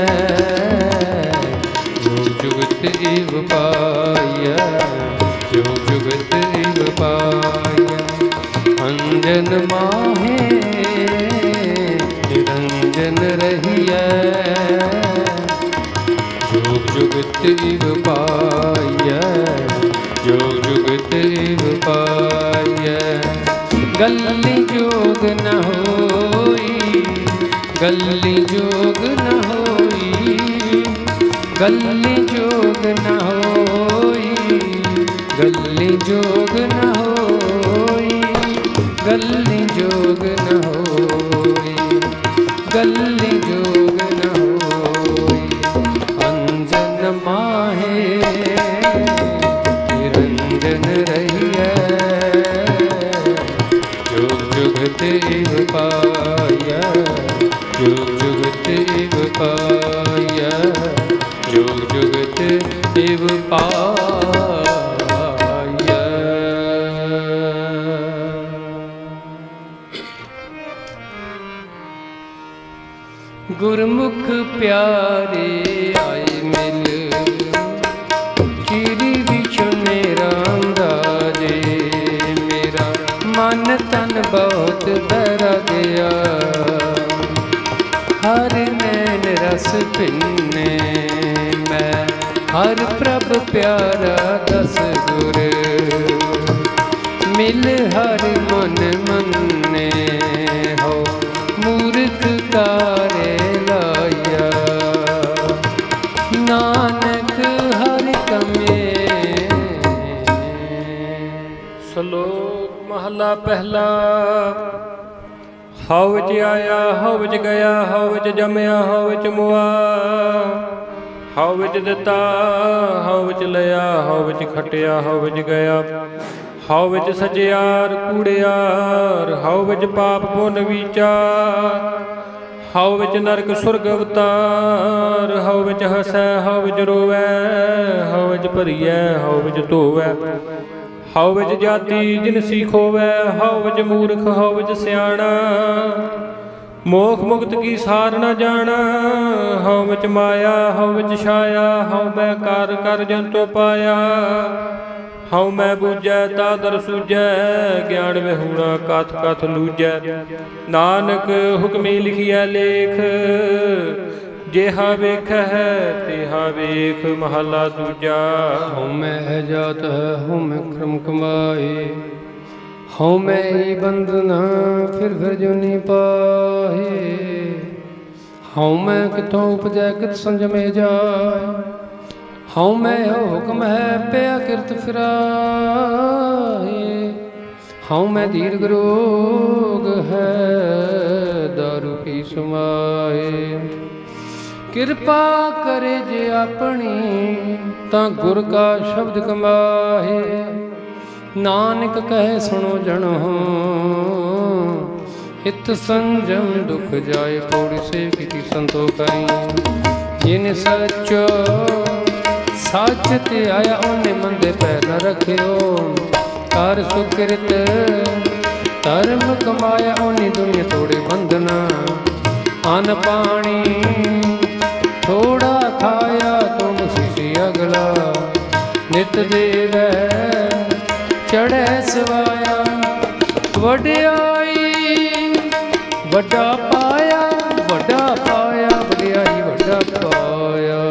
जोग जुगत इव पाइयै, जोग जुगत इव पाइयै। अंजन माहे निरंजन रहियै, जोग जुगत इव पाइयै, जोग जुगत इव पाइयै। गल्ली जोग न होई, गल्ली जोग न होई, गल्ली जोग न होई, गल्ली जोग न होई, गल्ली जोग न होई, गल्ली जोग न होई। अंजन माहे निरंजन रहियै, जोग जुगत इव पाइयै, जोग जुगत इव पाइयै, जोग जुगत इव पाइयै। गुरमुख प्यारे आए मिल, खीरी बिछुने रामदारे। मेरा मन तन बहुत डरा गया, हर नैन रस पिन्ने। मैं हर प्रभ प्यारा दस गुर, मिल हर मन मन्ने। हो मूर्ख कारे लाया, नानक हर कमे। श्लोक महला पहला। हव च आया हव च गया, हव च जमया हव च मुआ। ਹਉ ਵਿੱਚ ਦਿੱਤਾ ਹਉ ਵਿੱਚ ਲਿਆ, ਹਉ ਵਿੱਚ ਖਟਿਆ ਹਉ ਵਿੱਚ ਗਿਆ, ਹਉ ਵਿੱਚ ਸਜਿਆਰ ਕੂੜਿਆਰ, ਹਉ ਵਿੱਚ ਪਾਪ ਪੁੰਨ ਵਿਚਾਰ, ਹਉ ਵਿੱਚ ਨਰਕ ਸੁਰਗ ਅਵਤਾਰ, ਹਉ ਵਿੱਚ ਹਸੈ ਹਉ ਵਿੱਚ ਰੋਵੈ, ਹਉ ਵਿੱਚ ਭਰੀਐ ਹਉ ਵਿੱਚ ਧੋਵੈ, ਹਉ ਵਿੱਚ ਜਾਤੀ ਜਿਨਸੀ ਖੋਵੈ, ਹਉ ਵਿੱਚ ਮੂਰਖ ਹਉ ਵਿੱਚ ਸਿਆਣਾ, ਮੋਖ ਮੁਕਤ ਕੀ ਸਾਰ ਨ ਜਾਣਾ, ਹਉ ਵਿੱਚ ਮਾਇਆ ਹਉ ਵਿੱਚ ਛਾਇਆ, ਹਉ ਮੈਂ ਕਰ ਕਰ ਜੰਤੋ ਪਾਇਆ, ਹਉ ਮੈਂ ਬੂਝੈ ਤਾ ਦਰ ਸੂਝੈ, ਗਿਆਨ ਵਿਹੂਣਾ ਕਥ ਕਥ ਲੂਝੈ, ਨਾਨਕ ਹੁਕਮੀ ਲਿਖਿਆ ਲੇਖ, ਜਿਹਾ ਵੇਖੈ ਤਿਹਾ ਵੇਖ। ਮਹਲਾ ਦੂਜਾ। ਹਉ ਮੈਂ ਜਾਤ ਹੈ ਹਉ ਮੈਂ ਕਰਮ ਕਮਾਏ, ਹਉ ਮੈਂ ਹੀ ਬੰਧਨਾ ਫਿਰ ਜੁਨੀ ਪਾਹੇ, ਹਉ ਮੈਂ ਕਿਥੋਂ ਉਪਜੈ ਕਿਤ ਸੰਜਮੇ ਜਾਏ, ਹਉ ਮੈਂ ਹੁਕਮ ਹੈ ਪਿਆ ਕਿਰਤ ਫਿਰਾਏ, ਹਉ ਮੈਂ ਦੀਰਘ ਰੋਗ ਹੈ ਦਾਰੂ ਪੀ ਸਮਾਏ, ਕਿਰਪਾ ਕਰੇ ਜੇ ਆਪਣੀ ਤਾਂ ਗੁਰ ਕਾ ਸ਼ਬਦ ਕਮਾਹੇ, ਨਾਨਕ ਕਹੇ ਸੁਣੋ ਜਣੋ ਹਿਤ ਸੰਜਮ ਦੁਖ ਜਾਏ, ਪੌੜੀ ਸੇ ਕੀਤੀ ਸੰਤੋਖਾਈ, ਜਿਨ ਸੱਚੋ ਸੱਚ ਤੇ ਆਇਆ ਉਹਨੇ ਮੰਦੇ ਪੈਰ ਨ ਰੱਖਿਓ, ਕਰ ਸੁਕ੍ਰਿਤ ਧਰਮ ਕਮਾਇਆ ਉਹਨੇ ਦੁਨੀਆ ਤੋੜੇ ਬੰਧਨਾ, ਅਨ ਪਾਣੀ ਥੋੜਾ ਖਾਇਆ ਤੁਮ ਸਿਸੀ ਅਗਲਾ, ਨਿਤ ਦੇਵੈ ਚੜ੍ਹੈ ਸਵਾਇਆ, ਵਡਿਆਈ ਵੱਡਾ ਪਾਇਆ ਵੱਡਾ ਪਾਇਆ, ਵਡਿਆਈ ਵੱਡਾ ਪਾਇਆ।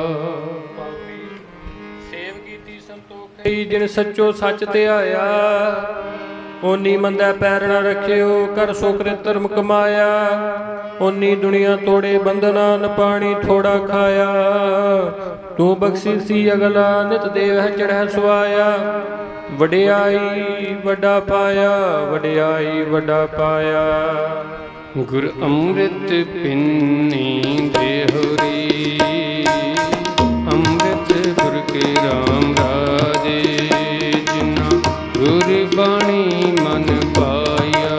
ਸੇਵ ਕੀਤੀ ਸੰਤੋਖੀ ਜਿਨ ਸੱਚੋ ਸੱਚ ਤੇ ਆਇਆ, ਓਨੀ ਮੰਦਾ ਪੈਰ ਨ ਰੱਖਿਓ, ਕਰ ਸੁਕ੍ਰਿਤ ਧਰਮ ਕਮਾਇਆ, ਓਨੀ ਦੁਨੀਆ ਤੋੜੇ ਬੰਧਨਾ, ਨ ਪਾਣੀ ਥੋੜਾ ਖਾਇਆ, ਤੂੰ ਬਖਸ਼ੀ ਸੀ ਅਗਲਾ, ਨਿਤ ਦੇਵ ਚੜ੍ਹੈ ਸਵਾਇਆ, ਵਡਿਆਈ ਵੱਡਾ ਪਾਇਆ ਵਡਿਆਈ ਵੱਡਾ ਪਾਇਆ। ਗੁਰ ਅੰਮ੍ਰਿਤ ਪਿੰਨੀ ਦੇਹੁਰੀ, ਅੰਮ੍ਰਿਤ ਗੁਰ ਕੇ ਰਾਮ ਰਾਜੇ, ਜਿਨਾ ਗੁਰ ਬਾਣੀ ਮਨ ਪਾਇਆ,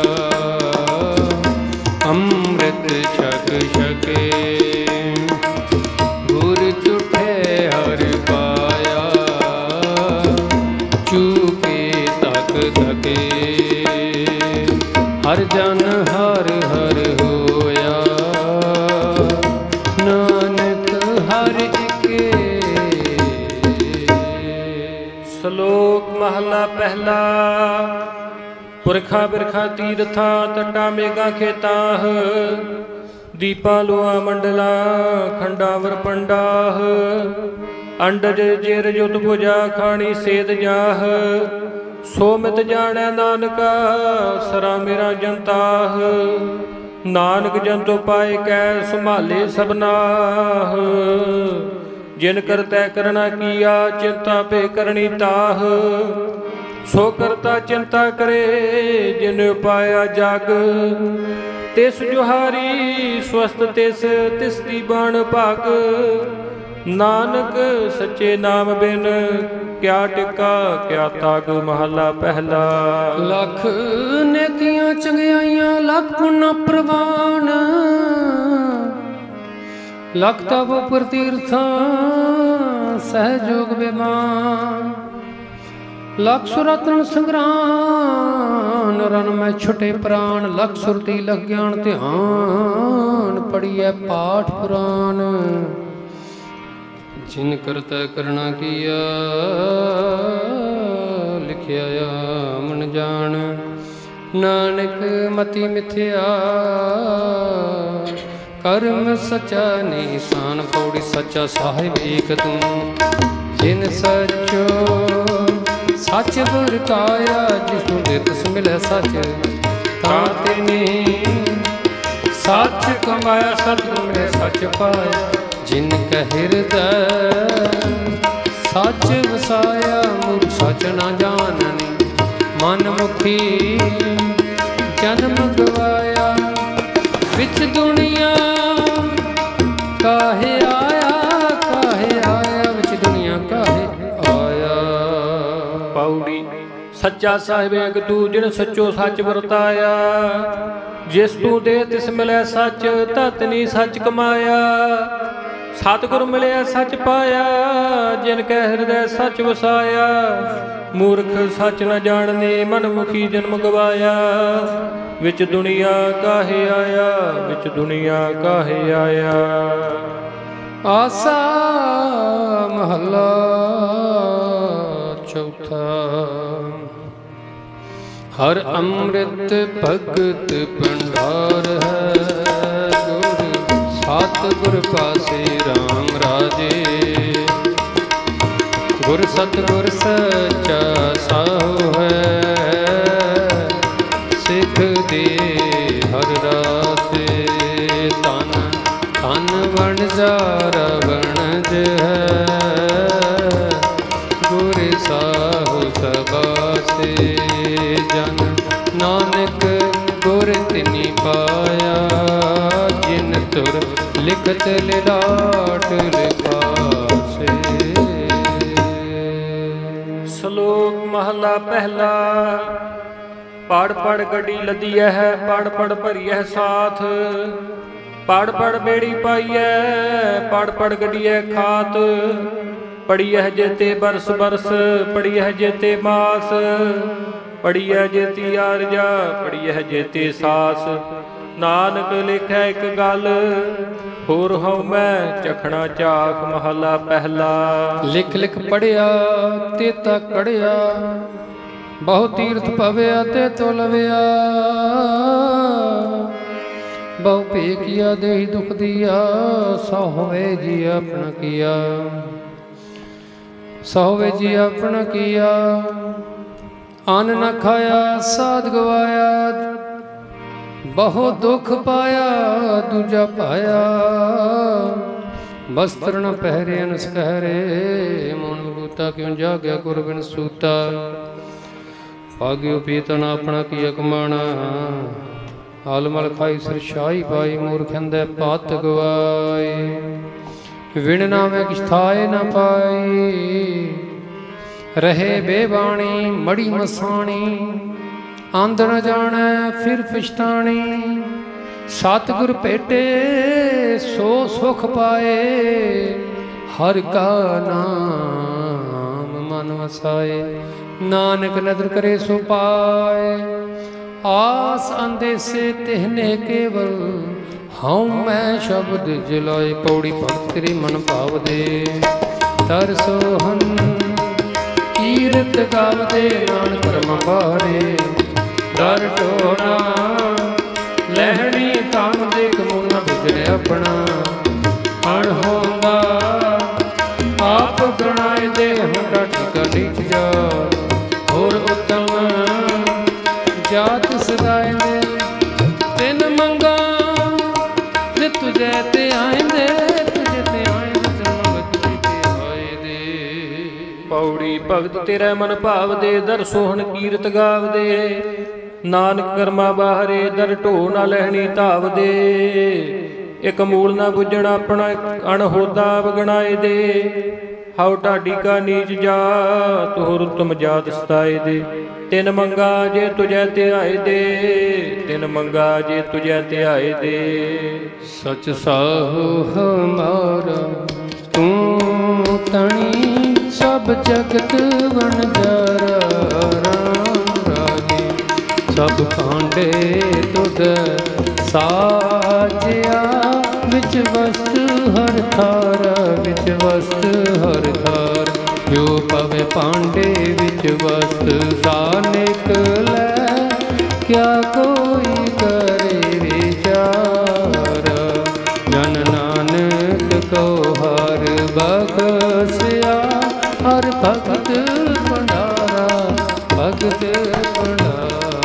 ਅੰਮ੍ਰਿਤ ਛਕ ਛਕੇ ਗੁਰ ਤੁਠੇ ਹਰ ਪਾਇਆ, ਚੂਕੇ ਤਕ ਤਕੇ ਹਰ ਜਨ ਹਰ ਹਰ ਹੋਇਆ, ਨਾਨਕ ਹਰ ਏਕੇ। ਸ਼ਲੋਕ ਮਹਲਾ ਪਹਿਲਾ। ਪੁਰਖਾ ਬਿਰਖਾ ਤੀਰਥਾਂ ਤਟਾ ਮੇਗਾ ਖੇਤਾਹ, ਦੀਪਾਂ ਲੋਆ ਮੰਡਲਾ ਖੰਡਾਵਰ ਪੰਡਾਹ, ਅੰਡਜ ਜੇਰ ਜੁਤ ਭੁਜਾ ਖਾਣੀ ਸੇਤ ਜਾਹ, ਸੋ ਮਿਤ ਜਾਣੈ ਨਾਨਕਾ ਸਰਾ ਮੇਰਾ ਜਨਤਾਹ, ਨਾਨਕ ਜੰਤੋ ਪਾਏ ਕੈ ਸੰਭਾਲੇ ਸਭਨਾਹ, ਜਿਨ ਕਰਤੈ ਕਰਨਾ ਕੀਆ ਚਿੰਤਾ ਪੇ ਕਰਨੀ ਤਾਹ, ਸੋ ਕਰਤਾ ਚਿੰਤਾ ਕਰੇ ਜਿਨ ਉਪਾਇਆ ਜਗ, ਤਿਸ ਜੁਹਾਰੀ ਸਵਸਤ ਤਿਸ ਦੀ ਬਾਣ ਭਾਗ, ਨਾਨਕ ਸੱਚੇ ਨਾਮ ਬਿਨ ਕਿਆ ਟਿਕਾ ਕਿਆ ਤਾਗ। ਮਹਲਾ ਪਹਿਲਾ। ਲੱਖ ਨੇਕੀਆਂ ਚੰਗਿਆਈਆਂ ਲੱਖ ਪੁੰਨਾ ਪ੍ਰਵਾਨ, ਲੱਖ ਤਪ ਪ੍ਰਤੀਰਥਾਂ ਸਹਿਜੋਗ ਬਿਮਾਨ, ਲੱਖ ਸੁਰਤਨ ਸੰਗਰਾਨ ਰਨ ਮੈਂ ਛੁਟੇ ਪ੍ਰਾਨ, ਲੱਖ ਸੁਰਤੀ ਲਖ ਗਿਆਨ ਧਿਆਨ ਪੜੀਐ ਪਾਠ ਪੁਰਾਨ, ਜਿਨ ਕਰਤਾ ਕਰਣਾ ਕੀਆ ਲਿਖਿਆ ਮਨ ਜਾਣ, ਨਾਨਕ ਮਤੀ ਮਿਥਿਆ ਕਰਮ ਸਚਾ ਨਿਸ਼ਾਨ, ਪੌੜੀ ਸੱਚਾ ਸਾਹਿਬ ਏਕ ਤੂੰ, ਜਿਨ ਸੱਚੋ ਸੱਚ ਗੁਰ ਕਾਇਆ, ਜਿਸ ਨੂੰ ਦੇ ਤਿਸ ਮਿਲੈ ਸੱਚ, ਤਾਂ ਤਿਨੇ ਸੱਚ ਕਮਾਇਆ ਸਤਿਗੁਰ ਮਿਲੈ ਸੱਚ ਪਾਇਆ, ਜਿਨ ਕੈ ਹਿਰਦੈ ਸੱਚ ਵਸਾਇਆ, ਮੂਰਖ ਸੱਚ ਨਾ ਜਾਣਨੀ, ਮਨ ਮੁਖੀ ਜਨਮ ਗਵਾਇਆ, ਵਿੱਚ ਦੁਨੀਆ ਕਾਹੇ ਆਇਆ ਕਾਹੇ ਪੌੜੀ ਸੱਚਾ ਸਾਹਿਬ ਏਕ ਤੂੰ ਜਿਨ ਸੱਚੋ ਸੱਚ ਵਰਤਾਇਆ। ਜਿਸ ਤੂੰ ਦੇ ਤਿਸ ਮਿਲਿਆ ਸੱਚ ਧਤਨੀ ਸੱਚ ਕਮਾਇਆ। ਸਤਿਗੁਰ ਮਿਲਿਆ ਸੱਚ ਪਾਇਆ ਜਿਨ ਕੈ ਹਿਰਦੈ ਸੱਚ ਵਸਾਇਆ। ਮੂਰਖ ਸੱਚ ਨ ਜਾਣਦੇ ਮਨਮੁਖੀ ਜਨਮ ਗਵਾਇਆ। ਵਿੱਚ ਦੁਨੀਆ ਕਾਹੇ ਆਇਆ ਵਿੱਚ ਦੁਨੀਆ ਕਾਹੇ ਆਇਆ। ਆਸਾ ਮਹੱਲਾ ਚੌਥਾ। ਹਰ ਅੰਮ੍ਰਿਤ ਭਗਤ ਭੰਡਾਰ ਹੈ ਗੁਰ ਸਤਿਗੁਰ ਪਾਸੇ ਰਾਮ ਰਾਜੇ। ਗੁਰ ਸਤਿਗੁਰ ਸੱਚਾ ਸਾਹੁ ਹੈ ਸਿੱਖ ਦੇ ਹਰ ਰਾਸੇ। ਤਨ ਤਨ ਵਣਜਾਰਾ ਵਣਜ ਹੈ ਗੁਰ ਸਾਹੁ ਸਬਾਸੇ। ਜਨ ਨਾਨਕ ਗੁਰ ਤਿਨੀ ਪਾਇਆ ਜਿਨ ਤੁਰ ਲਿਖਤ ਲਿਲਾਟ ਲਿਖਾਸੇ। ਸ਼ਲੋਕ ਮਹਲਾ ਪਹਿਲਾ। ਪੜ ਪੜ ਗੱਡੀ ਲੱਦੀਐ ਹੈ ਪੜ ਪੜ ਭਰੀਐ ਸਾਥ। ਪੜ ਪੜ ਬੇੜੀ ਪਾਈਐ ਪੜ ਪੜ ਗੱਡੀਐ ਖਾਤ। ਪੜੀਐ ਜੇਤੇ ਬਰਸ ਬਰਸ ਪੜੀਐ ਜੇਤੇ ਮਾਸ। ਪੜੀਐ ਜੇਤੀ ਆਰਜਾ ਪੜੀਐ ਜੇਤੇ ਸਾਸ। ਨਾਨਕ ਲਿਖੈ ਇੱਕ ਗੱਲ ਹੋਰ ਹਉ ਮੈਂ ਚਖਣਾ ਚਾਖ। ਮਹਲਾ ਪਹਿਲਾ। ਲਿਖ ਲਿਖ ਪੜਿਆ ਤੇ ਤਾ ਕੜਿਆ ਬਹੁ ਤੀਰਥ ਪਵਿਆ ਤੇ ਤੋ ਲਵਿਆ। ਬਹੁ ਭੇ ਕੀਆ ਦੇਹੀ ਦੁਖ ਦੀਆ ਸੋ ਹੋਵੇ ਜੀ ਆਪਣਾ ਕੀਆ। ਸੋ ਹੋਵੇ ਜੀ ਆਪਣਾ ਕੀਆ। ਅੰਨ ਨ ਖਾਇਆ ਸਾਧ ਗਵਾਇਆ। ਬਹੁ ਦੁਖ ਪਾਇਆ ਦੂਜਾ ਪਾਇਆ। ਬਸਤਰ ਨ ਪਹਿਰੇ ਅਨਸ ਕਹਿਰੇ ਮਨ ਬੂਤਾ ਕਿਉ ਜਾਗਿਆ ਗੁਰ ਬਿਨ ਸੂਤਾ। ਭਾਗਿਓ ਪੀਤਨ ਆਪਣਾ ਕੀ ਕਮਾਣਾ। ਆਲਮਲ ਖਾਈ ਸਿਰ ਸ਼ਾਹੀ ਪਾਈ ਮੂਰਖ ਅੰਧੇ ਪਤ ਗਵਾਈ। ਵਿਣ ਨਾਵੇਂ ਕਿਛ ਥਾਏ ਨ ਪਾਈ ਰਹੇ ਬੇਬਾਣੀ ਮੜੀ ਮਸਾਣੀ। ਅੰਧ ਨ ਜਾਣੈ ਫਿਰ ਪਛਤਾਣੀ। ਸਤਿਗੁਰ ਭੇਟੇ ਸੋ ਸੁਖ ਪਾਏ। ਹਰਿ ਕਾ ਨਾਮ ਮਨ ਵਸਾਏ। ਨਾਨਕ ਨਦਰ ਕਰੇ ਸੋ ਪਾਏ। ਆਸ ਅੰਦੇਸੇ ਤਿਹਨੇ ਕੇਵਲ ਹਉ ਮੈਂ ਸ਼ਬਦ ਜਲਾਏ। ਪੌੜੀ ਭਗਤ ਤੇਰੇ ਮਨ ਭਾਵਦੇ ਤਰ ਸੋਹਨ ਕੀਰਤ ਗਾਵਦੇ ਨਾਨਕ ਕਰਮ ਬਾਰੇ। ਦਰ ਟੋਣਾ ਲਹਿਣੀ ਤਾਨ ਦੇਖ ਮੂਨਾ ਬੁਝੇ ਆਪਣਾ। ਅਣ ਹੋਂਦਾ ਆਪ ਗਣਾਏ ਦੇ ਹੁੰਦਾ ਟਿਕਾ ਨੀਚ ਜਾ। ਹੋਰ ਉਤਮ ਜਾਤ ਸਦਾਏ ਦੇ ਤਿਨ ਮੰਗਾ ਜੇ ਤੁਝੇ ਤੇ ਆਏਂਦੇ ਤੁਝੇ ਤੇ ਆਏਂਦੇ ਜਨਮ ਬੱਚੇ ਤੇ ਆਏ ਦੇ। ਪੌੜੀ ਭਗਤ ਤੇਰਾ ਮਨ ਭਾਵਦੇ ਦਰ ਸੋਹਣ ਕੀਰਤ ਗਾਵਦੇ। ਨਾਨਕ ਕਰਮਾ ਬਾਹਰੇ ਦਰ ਢੋ ਨਾ ਲਹਿਣੀ ਧਾਵਦੇ। ਇਕ ਮੂਲ ਨਾ ਬੁੱਝਣ ਆਪਣਾ ਅਣਹੋਦਾ ਬਗਣਾਏ ਦੇ। ਹਉ ਢਾਡੀ ਕਾ ਨੀਚ ਜਾਤ ਹੋਰ ਉਤਮ ਜਾਤ ਸਤਾਏ ਦੇ। ਤਿਨ ਮੰਗਾ ਜੇ ਤੁਝੈ ਧਿਆਏ ਦੇ ਤਿਨ ਮੰਗਾ ਜੇ ਤੁਝੈ ਧਿਆਏ ਦੇ। ਸਚ ਸਾਹੁ ਹਮਾਰਾ ਤੂੰ ਤਣੀ ਸਭ ਜਗਤ ਵਣਜਾਰਾ। ਰਾਮ ਰਾਜੇ ਸਭ ਭਾਂਡੇ ਤੁਧ ਸਾਜਿਆ। ਵਿੱਚ ਵਸਤ ਹਰ ਥਾਰ ਵਿੱਚ ਵਸਤ ਹਰ ਥਾਰ। ਜੋ ਪਵੇ ਭਾਂਡੇ ਵਿੱਚ ਵਸਤ ਸਾ ਨਿਕਲੈ। ਕਿਆ ਕੋਈ ਕਰੇ ਵਿਚਾਰ। ਜਨ ਨਾਨਕ ਕੋ ਹਰ ਬਖਸਿਆ। ਹਰ ਭਗਤ ਭੰਡਾਰਾ ਭਗਤ ਭੰਡਾਰਾ।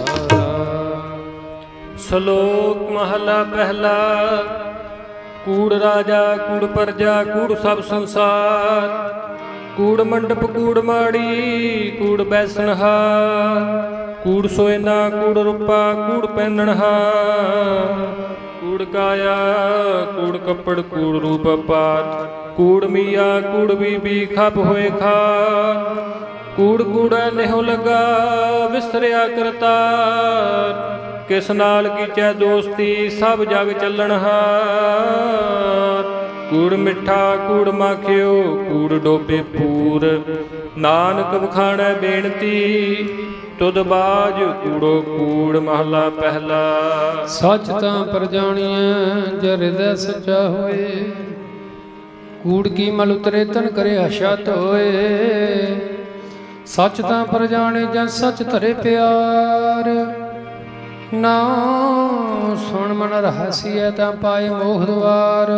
ਸ਼ਲੋਕ ਮਹਲਾ ਪਹਿਲਾ। ਕੂੜ ਰਾਜਾ ਕੂੜ ਪਰਜਾ ਕੂੜ ਸਭ ਸੰਸਾਰ। ਕੂੜ ਮੰਡਪ ਕੂੜ ਮਾੜੀ ਕੂੜ ਬੈਸਨਹਾਰ। ਕੂੜ ਸੋਇਨਾ ਕੂੜ ਰੂਪਾ ਕੂੜ ਪਹਿਨਣਹਾਰ। ਕੂੜ ਕਾਇਆ ਕੂੜ ਕੱਪੜ ਕੂੜ ਰੂਪ ਪਾਤ। ਕੂੜ ਮੀਆਂ ਕੂੜ ਬੀਬੀ ਖਪ ਹੋਏ ਖਾਰ। ਕੂੜ ਕੂੜਾ ਨਿਹੁ ਲੱਗਾ ਵਿਸਰਿਆ ਕਰਤਾਰ। ਕਿਸ ਨਾਲ ਕੀਚੈ ਦੋਸਤੀ ਸਭ ਜਗ ਚੱਲਣ ਹਾਰ। ਕੂੜ ਮਿੱਠਾ ਕੂੜ ਮਾਖਿਓ ਕੂੜ ਡੋਬੇ ਪੂਰ। ਨਾਨਕ ਵਖਾਣੈ ਬੇਨਤੀ ਤੁਧ ਬਾਜ ਕੂੜੋ ਕੂੜ। ਮਹਲਾ ਪਹਿਲਾ। ਸੱਚ ਤਾਂ ਪਰਜਾਣੀਐ ਜੇ ਹਿਰਦੈ ਸੱਚਾ ਹੋਏ। ਕੂੜ ਕੀ ਮਲ ਉਤਰੇ ਤਨ ਕਰੇ ਹਸ਼ਤ ਹੋਏ। ਸੱਚ ਤਾਂ ਪਰਜਾਣੇ ਜਾਂ ਸੱਚ ਧਰੇ ਪਿਆਰ। ਨਾ ਸੁਣ ਮਨ ਰਹਸੀਐ ਤਾਂ ਪਾਏ ਮੋਖ ਦੁਆਰ।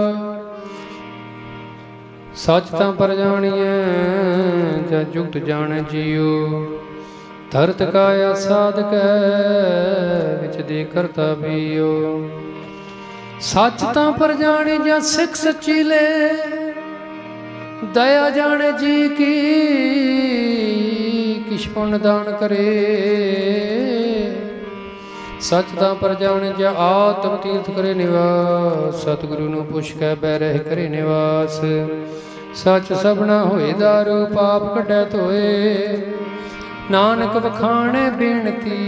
ਸੱਚ ਤਾਂ ਪਰਜਾਣੀਐ ਜਾਂ ਜੁਗਤ ਜਾਣੈ ਜੀਉ। ਧਰਤ ਕਾਇਆ ਸਾਧਕੈ ਵਿੱਚ ਦੇ ਕਰਤਾ ਬੀਓ। ਸੱਚ ਤਾਂ ਪਰਜਾਣੇ ਜਾਂ ਸਿੱਖ ਸੱਚੀ ਲੈ। ਦਇਆ ਜਾਣੇ ਜੀ ਕੀ ਕਿਛ ਪੁੰਨ ਦਾਨ ਕਰੇ। ਸੱਚ ਤਾਂ ਪਰਜਾਣੇ ਜਾਂ ਆਤਮ ਤੀਰਥ ਕਰੇ ਨਿਵਾਸ। ਸਤਿਗੁਰੂ ਨੂੰ ਪੁੱਛ ਕੇ ਬਹਿ ਰਹਿ ਕਰੇ ਨਿਵਾਸ। ਸੱਚ ਸਭਨਾ ਹੋਏ ਦਾਰੂ ਪਾਪ ਕੱਢੈ ਧੋਏ। ਨਾਨਕ ਵਖਾਣੈ ਬੇਨਤੀ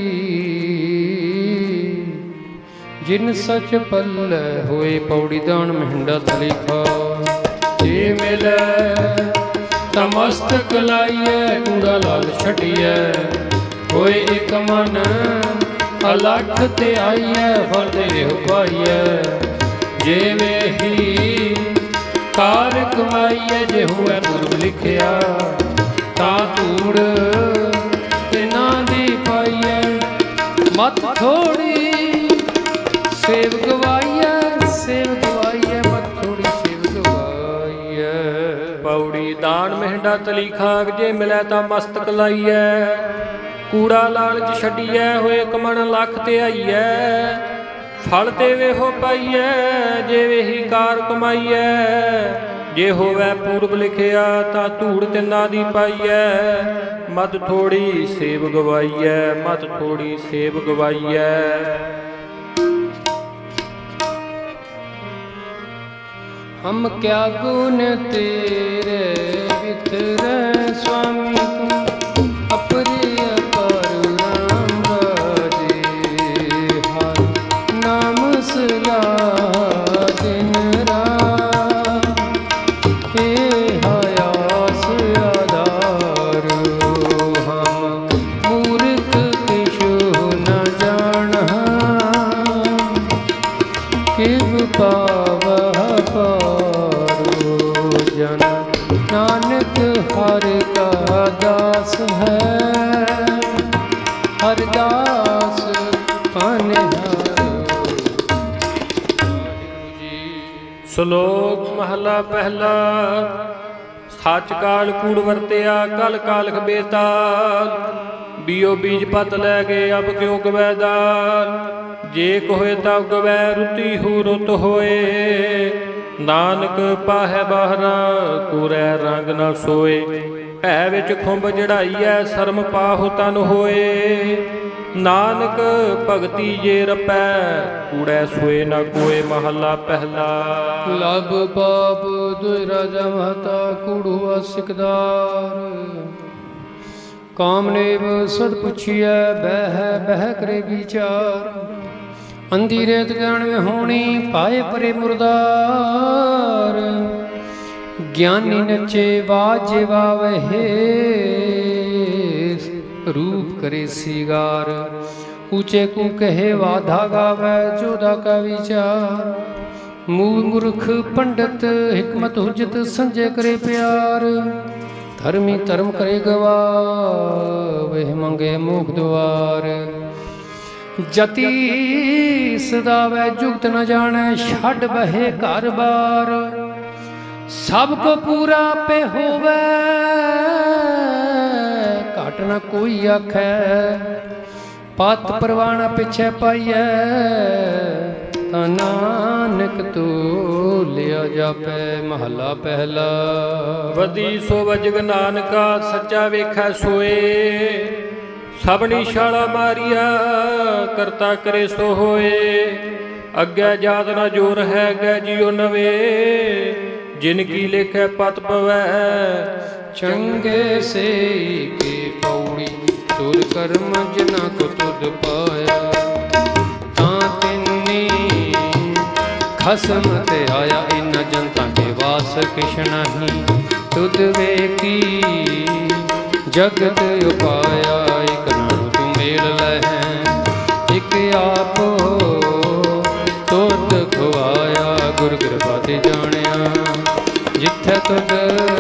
ਜਿਨ ਸੱਚ ਪੱਲੇ ਹੋਏ। ਪੌੜੀ ਦਾਨ ਮਹਿੰਡਾ ਤਲੀਖਾ ਜੇ ਮਿਲੈ ਤਾਂ ਮਸਤਕ ਲਾਈਐ। ਕੂੜਾ ਲਾਲ ਛੱਡੀਐ ਹੋਏ ਇੱਕ ਮਨ। ਅਲਖ ਤੇ ਆਈਐ ਫਲ ਦੇ ਪਾਈਐ। ਜੇ ਵੇਹੀ ਕਾਰ ਕਮਾਈਐ ਜੇ ਹੋਵੇ ਪੁਰਬ ਲਿਖਿਆ। ਤਾਂ ਧੂੜ ਤਿਨਾਂ ਦੀ ਪਾਈਐ। ਮਤ ਥੋੜੀ ਸੇਵ ਗਵਾਈਐ। ਸੇਵ ਗਵਾਈਐ ਮਤ ਥੋੜੀ ਸੇਵ ਗਵਾਈਐ। ਪੌੜੀ ਦਾਨ ਮਹਿੰਡਾ ਤਲੀਖਾ ਜੇ ਮਿਲੈ ਤਾਂ ਮਸਤਕ ਲਾਈਐ। ਕੂੜਾ ਲਾਲਚ ਛੱਡੀਐ ਹੋਏ ਕਮਣ ਲੱਖ ਤੇ ਆਈਐ। ਫਲ ਤੇ ਵੇਹੋ ਪਾਈਐ ਜੇ ਵੇਹੀ ਕਾਰ ਕਮਾਈਐ। ਜੇ ਹੋਵੇ ਪੂਰਬ ਲਿਖਿਆ ਤਾਂ ਧੂੜ ਤਿੰਨਾਂ ਦੀ ਪਾਈਐ। ਮਤ ਥੋੜੀ ਸੇਵ ਗਵਾਈਐ। ਮਤ ਥੋੜੀ ਸੇਵ ਗਵਾਈਐ। ਹਮ ਕਿਆ ਗੁਣ ਤੇਰੇ ਵਿਤਰੈ ਸੁਆਮੀ ਤੂੰ। ਅਪਰੇ ਅਪਾਰ ਰਾਮ ਰਾਜੇ ਹਰਿ ਨਾਮ ਸਲਾ ਦਿਨ ਰਾਤ। ਹੇ ਹਯਾਸ ਆਧਾਰ ਹਮ ਮੂਰਖ ਕਿਛੁ ਨ ਜਾਣਹੁ। ਕਿਵ ਪਾਵਹਿ ਪਾਰੋ ਜਨ ਨਾਨਕ ਹਰਿ ਕਾ ਦਾਸ ਹੈ। ਹਰਿ ਦਾਸ ਪਨਿਹਾਰੋ। ਸ਼ਲੋਕ ਮਹਲਾ ਪਹਿਲਾ। ਸੱਚ ਕਾਲ ਕੂੜ ਵਰਤਿਆ ਕਲ ਕਾਲਖ ਬੇਤਾਲ। ਬੀਓ ਬੀਜ ਪਤ ਲੈ ਗਏ ਅਬ ਕਿਉ ਗਵੈ ਦਾਲ। ਜੇ ਕੋਏ ਤਬ ਗਵੈ ਰੁਤੀ ਹੂ ਰੁਤ ਹੋਏ। ਨਾਨਕ ਪਾਹੈ ਬਾਹਰਾ ਕੂਰੈ ਰੰਗ ਨ ਸੋਏ। ਭੈ ਵਿੱਚ ਖੁੰਭ ਜੜਾਈਐ ਸਰਮ ਪਾਹੁ ਤਨ ਹੋਏ। ਨਾਨਕ ਭਗਤੀ ਜੇ ਰਪੈ ਕੂੜੈ ਸੋਏ ਨ ਕੋਏ। ਮਹਲਾ ਪਹਿਲਾ। ਲਬ ਪਾਪ ਦੁਇ ਰਾਜਾ ਮਹਤਾ ਕੂੜੁਆ ਸਿਕਦਾਰ। ਕਾਮਨੇਵ ਸਦ ਪੁੱਛੀਐ ਬਹਿ ਬਹਿ ਕਰੇ ਵਿਚਾਰ। ਅੰਧੀ ਰੇਤ ਗਿਆਨ ਵਿੱਚ ਹੋਣੀ ਪਾਏ ਪਰੇ ਮੁਰਦਾਰ। ਗਿਆਨੀ ਨਚੇ ਵਾਜੇ ਵਾਵਹਿ ਰੂਪ ਕਰੇ ਸੀਗਾਰ। ਊਚੇ ਕੂ ਕਹੇ ਵਾਧਾ ਗਾਵੈ ਚੋਦਾ ਕਾ ਵਿਚਾਰ। ਮੂਰਖ ਪੰਡਤ ਹਿਕਮਤ ਹੁਜਤ ਸੰਜੇ ਕਰੇ ਪਿਆਰ। ਧਰਮੀ ਧਰਮ ਕਰੇ ਗਵਾਵਹਿ ਮੰਗੇ ਮੋਖ ਦੁਆਰ। ਜਤੀ ਸਦਾਵੈ ਜੁਗਤ ਨ ਜਾਣੈ ਛੱਡ ਬਹੇ ਘਰ ਬਾਰ। ਸਭ ਕੋ ਪੂਰਾ ਆਪੇ ਹੋਵੈ ਘਟ ਨ ਕੋਈ ਆਖੈ। ਪਤ ਪ੍ਰਵਾਣ ਪਿਛੈ ਪਾਈਐ ਤਾਂ ਨਾਨਕ ਤੋ ਲਿਆ ਜਾਪੈ। ਮਹਲਾ ਪਹਿਲਾ। ਵਧੀ ਸੋ ਵਜਗ ਨਾਨਕਾ ਸੱਚਾ ਵੇਖੈ ਸੋਏ। ਸਭਨੀ ਛਾਲਾ ਮਾਰੀਆ ਕਰਤਾ ਕਰੇ ਸੋ ਹੋਏ। ਅੱਗੇ ਜਾਤ ਨ ਜੋਰ ਹੈ ਗੈ ਜਿਉ ਨਵੇ। ਜਿਨ ਕੀ ਲੇਖੈ ਪਤ ਪਵੈ ਚੰਗੇ ਸੇ ਕੇ ਤੁਰ ਕਰਮ ਜਿਨਾ ਕੋ ਤੁਧ ਪਾਇਆ। ਤਾਂ ਤਿੰਨੀ ਖਸਮ ਤੇ ਆਇਆ, ਇਨ ਜਨਤਾ ਕੇ ਵਾਸ ਕਿਛ ਨਹੀਂ। ਤੁਧ ਵੇਖੀ ਜਗਤ ਉਪਾਇਆ, ਇਕ ਨਾਨੂ ਤੂੰ ਮੇਲ ਲਹੈ, ਇਕ ਆਪ ਤੁਧ ਖਵਾਇਆ। ਗੁਰ ਕਿਰਪਾ ਤੇ ਜਾਣਿਆ, ਜਿੱਥੈ ਤੁਧ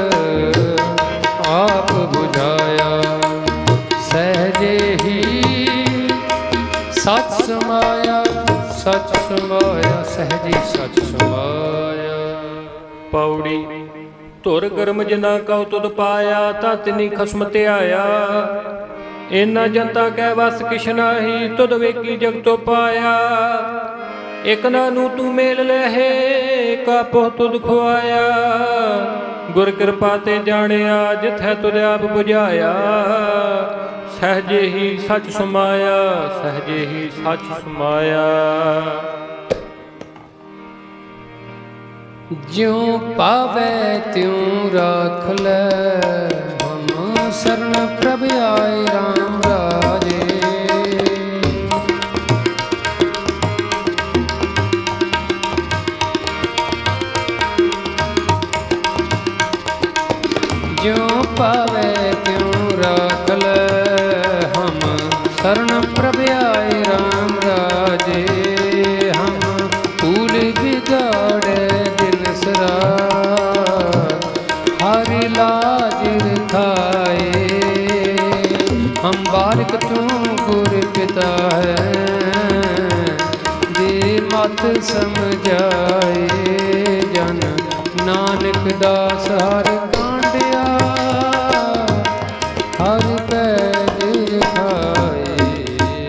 ਆਪ ਬੁਝਾਇਆ। ਸਹਿਜੇ ਹੀ ਸਚ ਸਮਾਇਆ, ਸਚ ਸਮਾਇਆ, ਸਹਿਜੇ ਸਚ ਸਮਾਇਆ। ਪੌੜੀ ਧੁਰ ਕਰਮ ਜਿਨਾ ਕਉ ਤੁਧ ਪਾਇਆ, ਤਾਂ ਤਿਨੀ ਖਸਮ ਤੇ ਆਇਆ। ਇਨਾ ਜਨਤਾ ਕੈ ਵਸ ਕਿਛ ਨਾਹੀ, ਤੁਧ ਵੇਖੀ ਜਗਤੋ ਪਾਇਆ। ਇਕ ਨਾਨੂ ਤੂੰ ਮੇਲ ਲਹੇ, ਕਾਪੋ ਤੁਧ ਖਵਾਇਆ। ਗੁਰ ਕਿਰਪਾ ਤੇ ਜਾਣਿਆ, ਜਿਥੈ ਤੁਧ ਆਪ ਬੁਝਾਇਆ। ਸਹਿਜੇ ਹੀ ਸਚ ਸਮਾਇਆ, ਸਹਿਜੇ ਹੀ ਸਚ ਸਮਾਇਆ। ਜਿਉ ਪਾਵੈ ਤਿਉ ਰਾਖ ਲੈ, ਹਮ ਸਰਨ ਪ੍ਰਭ ਆਏ ਰਾਮ ਰਾਜੇ। ਜਿਉ ਪਾਵੈ ਤਿਉ ਰਾਖ ਲੈ, ਹਮ ਸਰਨ ਪ੍ਰਭ ਆਏ ਰਾਮ ਰਾਜੇ। ਹਮ ਭੂਲ ਬਿਗਾੜੇ ਹਰਿ ਲਾਜ ਰਖਾਏ। ਹਮ ਬਾਰਿਕ ਤੂੰ ਗੁਰ ਪਿਤਾ ਹੈ, ਦੇ ਮਤ ਸਮਝਾਏ। ਜਨ ਨਾਨਕ ਦਾਸ ਹਰਿ ਕਾਂਡਿਆ, ਹਰਿ ਪੈਜ ਰਖਾਏ।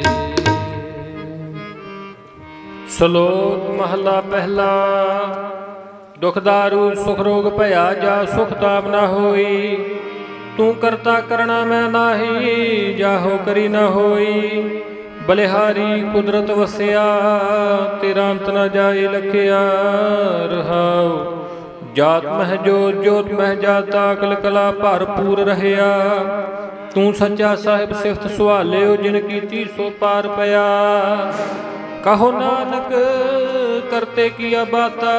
ਸ਼ਲੋਕ ਮਹਲਾ ਪਹਿਲਾ। ਦੁਖ ਦਾਰੂ ਸੁਖ ਰੋਗ ਭਇਆ, ਜਾ ਸੁਖ ਤਾਪ ਨਾ ਹੋਈ। ਤੂੰ ਕਰਤਾ ਕਰਣਾ ਮੈਂ ਨਾਹੀ, ਜਾਹੋ ਕਰੀ ਨਾ ਹੋਈ। ਬਲਿਹਾਰੀ ਕੁਦਰਤ ਵਸਿਆ, ਤੇਰਾ ਅੰਤ ਨਾ ਜਾਈ ਲਖਿਆ। ਰਹਾਉ ਜਾਤ ਮਹਿ ਜੋਤ, ਜੋਤ ਮਹਿ ਜਾਤਾ, ਅਕਲ ਕਲਾ ਭਰਪੂਰ ਰਹਿਆ। ਤੂੰ ਸੱਚਾ ਸਾਹਿਬ ਸਿਫਤ ਸੁਹਾਲਿਓ, ਜਿਨ ਕੀਤੀ ਸੋ ਪਾਰ ਪਿਆ। ਕਹੋ ਨਾਨਕ ਕਰਤੇ ਕੀਆ ਬਾਤਾ,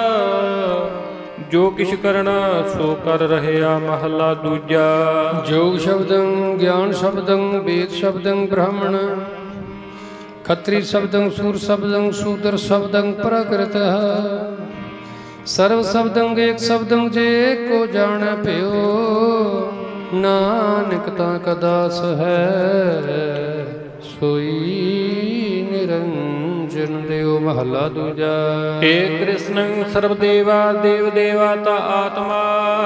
ਜੋ ਕਿਛ ਕਰਨਾ ਸੋ ਕਰ ਰਹਿਆ। ਮਹਲਾ ਦੂਜਾ। ਜੋਗ ਸ਼ਬਦੰ ਗਿਆਨ ਸ਼ਬਦੰ ਵੇਦ ਸ਼ਬਦੰ ਬ੍ਰਾਹਮਣ, ਖੱਤਰੀ ਸ਼ਬਦੰ ਸੂਰ ਸ਼ਬਦੰ ਸ਼ੂਦਰ ਸ਼ਬਦੰ ਪ੍ਰਕ੍ਰਿਤ। ਸਰਵ ਸ਼ਬਦੰ ਏਕ ਸ਼ਬਦੰ, ਜੇ ਕੋ ਜਾਣੈ ਭਇਓ। ਨਾਨਕ ਤਾਂ ਕਾ ਦਾਸ ਹੈ, ਸੋਈ ਨਿਰੰਜਨ ਦਿਓ। ਮਹਲਾ ਦੂਜਾ। ਏ ਕ੍ਰਿਸ਼ਨੰ ਸਰਬ ਦੇਵਾ, ਦੇਵ ਦੇਵਾ ਤਾ ਆਤਮਾ।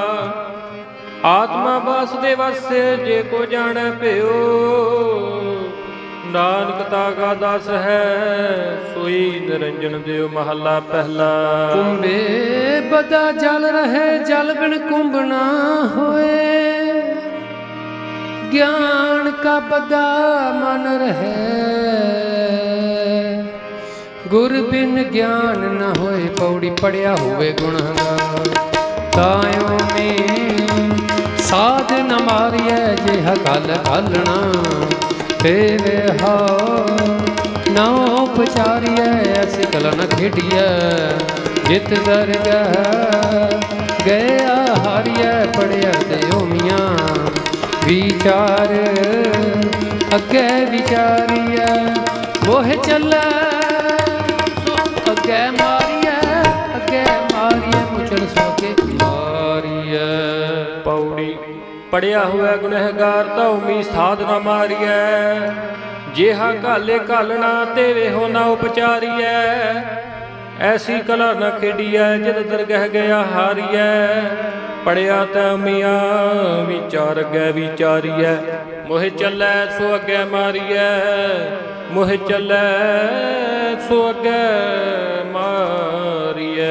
ਆਤਮਾ ਵਾਸੁਦੇਵਸਯ, ਜੇ ਕੋ ਜਾਣੈ ਭਇਓ। ਨਾਨਕ ਤਾ ਕਾ ਦਾਸ ਹੈ, ਸੋਈ ਨਿਰੰਜਨ ਦਿਓ। ਮਹਲਾ ਪਹਿਲਾ। ਕੁੰਭੇ ਬਦਾ ਜਲ ਰਹੇ, ਜਲ ਬਿਨ ਕੁੰਭ ਨਾ ਹੋਏ। ਗਿਆਨ ਕਾ ਬਦਾ ਮਨ ਰਹੇ, ਗੁਰ ਬਿਨ ਗਿਆਨ ਨਾ ਹੋਏ। ਪੌੜੀ ਪੜਿਆ ਹੋਵੇ ਗੁਣਾਗਾਰ, ਤਾਇਓ ਮੇ ਸਾਧ ਨ ਮਾਰੀਐ। ਜਿਹ ਕਲ ਘਾਲਣਾ ਤੇਰੇ ਹਾਉ, ਨਾ ਉਪਚਾਰੀਐ। ਐਸੀ ਕਲ ਨ ਖੇਡੀਐ, ਜਿਤ ਦਰਗਹ ਗਿਆ ਹਾਰੀਐ। ਪੜਿਆ ਦਿਓ ਮੀਆਂ ਵਿਚਾਰ, ਅੱਗੇ ਵਿਚਾਰੀਐ। ਮੋਹ ਚੱਲੈ ਸੋ ਅੱਗੇ ਮਾਰੀਐ, ਅੱਗੇ ਮਾਰੀਐ। ਮੁਚਲ ਸੋ ਅੱਗੇ ਮਾਰੀਐ। ਪੌੜੀ ਪੜਿਆ ਹੋਇਆ ਗੁਨਹਗਾਰ, ਧੌਮੀ ਸਾਧ ਨਾ ਮਾਰੀਐ। ਜਿਹਾ ਘਾਲੇ ਘਾਲਣਾ, ਤੇ ਵੇਹੋ ਨਾ ਉਪਚਾਰੀਐ। ਐਸੀ ਕਲਾ ਨਾ ਖੇਡੀਐ, ਜਿਤ ਦਰਗਹ ਗਿਆ ਹਾਰੀਐ। ਪੜਿਆ ਤੈ ਮੀਆਂ ਵਿਚਾਰ ਅੱਗੇ ਵਿਚਾਰੀਐ। ਮੋਹ ਚੱਲੈ ਸੋ ਅੱਗੇ ਮਾਰੀਐ, ਮੋਹ ਚੱਲੈ ਸੋ ਅੱਗੇ ਮਾਰੀਐ।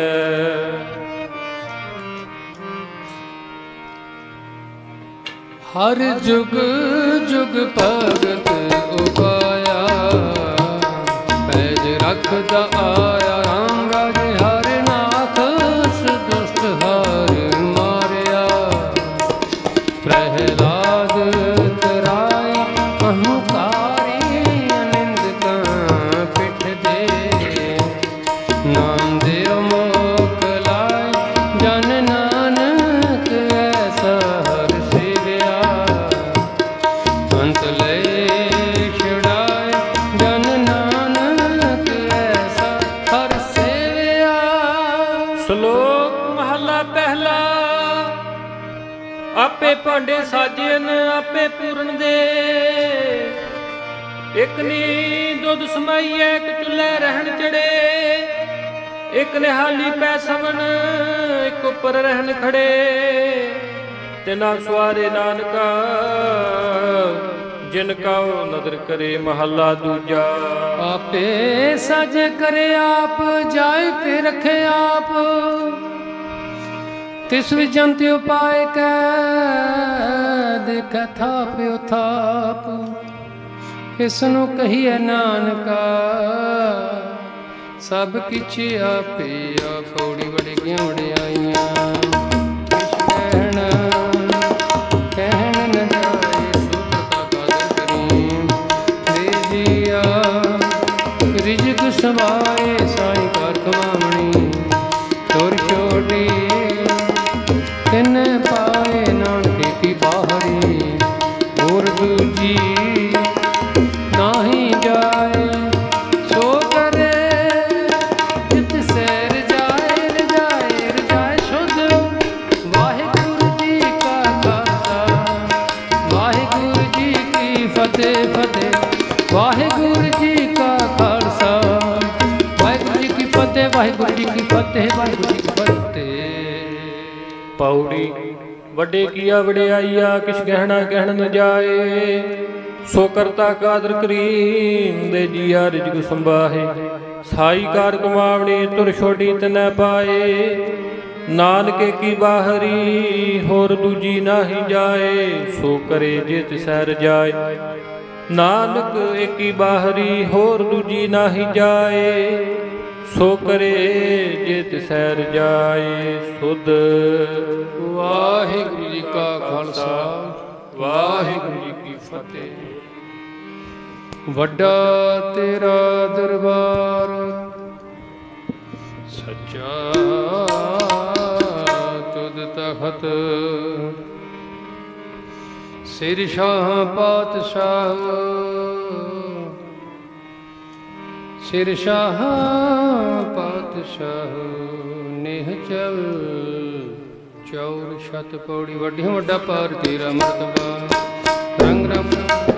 ਹਰ ਜੁਗ ਜੁਗ ਭਗਤ ਉਪਾਇਆ, ਪੈਜ ਰਖਦਾ ਆਇਆ ਰਾਮ ਰਾਜੇ। ਹਰਿ ਨਾਥ ਦੁਸ਼ਟ ਹਰਿ ਮਾਰਿਆ, ਪ੍ਰਹਿਲਾਦ ਤਰਾਈ ਵੱਡੇ ਸਾਜਨ ਆਪੇ ਪੂਰਨ ਦੇ। ਇੱਕ ਨੀ ਦੁੱਧ ਸਮਾਈਐ ਇੱਕ ਚੁੱਲ੍ਹੇ ਰਹਿਣ ਚੜੇ। ਇੱਕ ਨਿਹਾਲੀ ਪੈ ਸਵਨ ਇੱਕ ਉੱਪਰ ਰਹਿਣ ਖੜੇ। ਤਿਨਾ ਸਵਾਰੇ ਨਾਨਕਾ ਜਿਨ ਕਉ ਨਦਰ ਕਰੇ ਮਹੱਲਾ ਦੂਜਾ। ਆਪੇ ਸਜ ਕਰੇ ਆਪ ਜਾਇ ਤੇ ਰਖੇ ਆਪ। ਤਿਸ ਵਿਜੰਤਿ ਉਪਾਇ ਕੈ ਦੇਖੈ ਥਾਪਿ ਥਾਪ। ਇਸ ਨੂੰ ਕਹੀਐ ਨਾਨਕਾ ਸਭ ਕਿਛ ਆਪੇ ਆਪ। ਔੜੀ ਵਡਿਆਈਆਂ ਵਡਿਆਈਆਂ ਕਹਿਣ ਨ ਜਾਏ ਸੁਖਤਾ ਕਾਦਰ ਕਰੀਮ। ਦੇ ਜੀਆ ਰਿਜਕ ਸਵਾਏ ਸਾਈ ਕਰ ਕਮਾਵਣੀ। ਤੁਰ ਛੋਟੀ ਤਿਨ ਪਾਏ ਨਾਨਕੇ ਕੀ ਬਾਹਰੀ। ਹੋਰ ਦੂਜੀ ਨਾਹੀ ਜਾਏ ਸੋ ਕਰੇ ਜਿਤ ਸੈਰ ਜਾਏ। ਰਜਾਏ ਰਜਾਏ ਸ਼ੁੱਧ ਵਾਹਿਗੁਰੂ ਜੀ ਕਾ ਖਾਲਸਾ ਵਾਹਿਗੁਰੂ ਜੀ ਕੀ ਫਤਿਹ ਫਤਿਹ। ਵਾਹਿਗੁਰੂ ਜੀ ਕਾ ਖਾਲਸਾ ਵਾਹਿਗੁਰੂ ਜੀ ਕੀ ਫਤਿਹ। ਵਾਹਿਗੁਰੂ ਜੀ ਕੀ ਫਤਿਹ। ਵਾਹਿਗੁਰੂ ਜੀ ਕੀ ਫਤਿਹ। ਪੌੜੀ ਵੱਡੇ ਕੀਆ ਵਡਿਆਈਆ ਕਿਛ ਗਹਿਣਾ ਕਹਿਣ ਨ ਜਾਏ। ਸੋ ਕਰਤਾ ਕਾਦਰ ਕਰੀਮ ਦੇ ਜੀਆ ਰਿਜਕ ਸੰਭਾਹੇ। ਸਾਈ ਕਾਰ ਕਮਾਵਣੀ ਤੁਰ ਛੋਟੀ ਤਨੈ ਪਾਏ। ਨਾਨਕੇ ਕੀ ਬਾਹਰੀ ਹੋਰ ਦੂਜੀ ਨਾਹੀ ਜਾਏ। ਸੋ ਕਰੇ ਜੇ ਤਿਸੈ ਰਜਾਏ। ਨਾਨਕ ਏਕੀ ਬਾਹਰੀ ਹੋਰ ਦੂਜੀ ਨਾਹੀ ਜਾਏ। ਸੋ ਕਰੇ ਜੇ ਤਿਸੈ ਰਜਾਏ। ਸੁਧ ਵਾਹਿਗੁਰੂ ਜੀ ਕਾ ਖਾਲਸਾ ਵਾਹਿਗੁਰੂ ਜੀ ਕੀ ਫਤਿਹ। ਵੱਡਾ ਤੇਰਾ ਦਰਬਾਰ ਸੱਚਾ ਤੁਧ ਤਖਤ। ਸਿਰ ਸ਼ਾਹ ਪਾਤਸ਼ਾਹ ਸਿਰ ਸ਼ਾਹ ਪਾਤਸ਼ਾਹ ਨੇਹ ਚਲ ਚੌਰ ਛਤ ਪੌੜੀ। ਵੱਡੀ ਵੱਡਾ ਪਾਰ ਤੇਰਾ ਮਰਤਬਾ। ਰੰਗ ਰੰਗ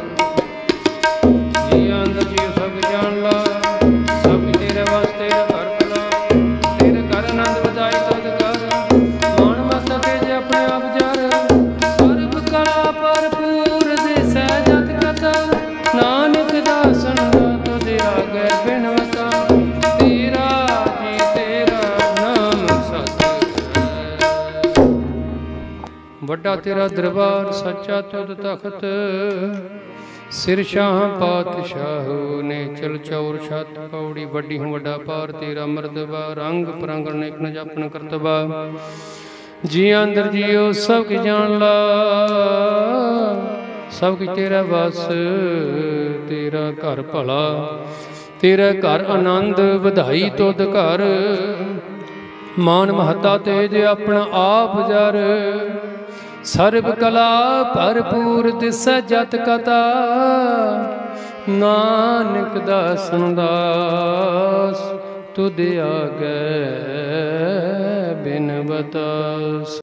ਜੀ ਅੰਦਰ ਜੀ ਸਭ ਜਾਣ ਲਾ। ਸਭ ਤੇਰੇ ਵਾਸਤੇ ਘਰ ਭਲਾ। ਤੇਰੇ ਘਰ ਆਨੰਦ ਵਧਾਈ ਤਦ ਕਰ। ਮਾਣ ਮਸਤ ਕੇ ਜੇ ਆਪਣੇ ਆਪ ਜਰ। ਸਰਬ ਕਲਾ ਭਰਪੂਰ ਦਿਸੈ ਜਤ ਕਥਾ। ਨਾਨਕ ਦਾਸਨ ਦਾ ਤੁਧ ਆਗੇ ਬਿਨਵਤਾ। ਤੇਰਾ ਜੀ ਤੇਰਾ ਨਾਮ ਸਤ ਹੈ। ਵੱਡਾ ਤੇਰਾ ਦਰਬਾਰ ਸੱਚਾ ਤੁਧ ਤਖਤ। ਸਿਰ ਸ਼ਾਹ ਪਾਤਸ਼ਾਹ ਨੇ ਚਲ ਚੌਰ ਛਤ ਪੌੜੀ। ਵੱਡੀ ਹੂੰ ਵੱਡਾ ਪਾਰ ਤੇਰਾ ਮਰਤਬਾ। ਰੰਗ ਪਰੰਗ ਅਨੇਕ ਨ ਜਾਪਨ ਕਰਤਬਾ। ਜੀ ਅੰਦਰ ਜੀਓ ਸਭ ਕੀ ਜਾਣ ਲਾ। ਸਭ ਕੀ ਤੇਰਾ ਵਸ ਤੇਰਾ ਘਰ ਭਲਾ। ਤੇਰਾ ਘਰ ਆਨੰਦ ਵਧਾਈ ਤੁਧ ਘਰ। ਮਾਨ ਮਹੱਤਾ ਤੇਜ ਆਪਣਾ ਆਪ ਜਰ। ਸਰਬ ਕਲਾ ਭਰਪੂਰ ਦਿਸੈ ਜਤ ਕਥਾ। ਨਾਨਕ ਦਾਸਨ ਦਾਸ ਤੁਧ ਆਗੇ ਬਿਨਵਤਾ।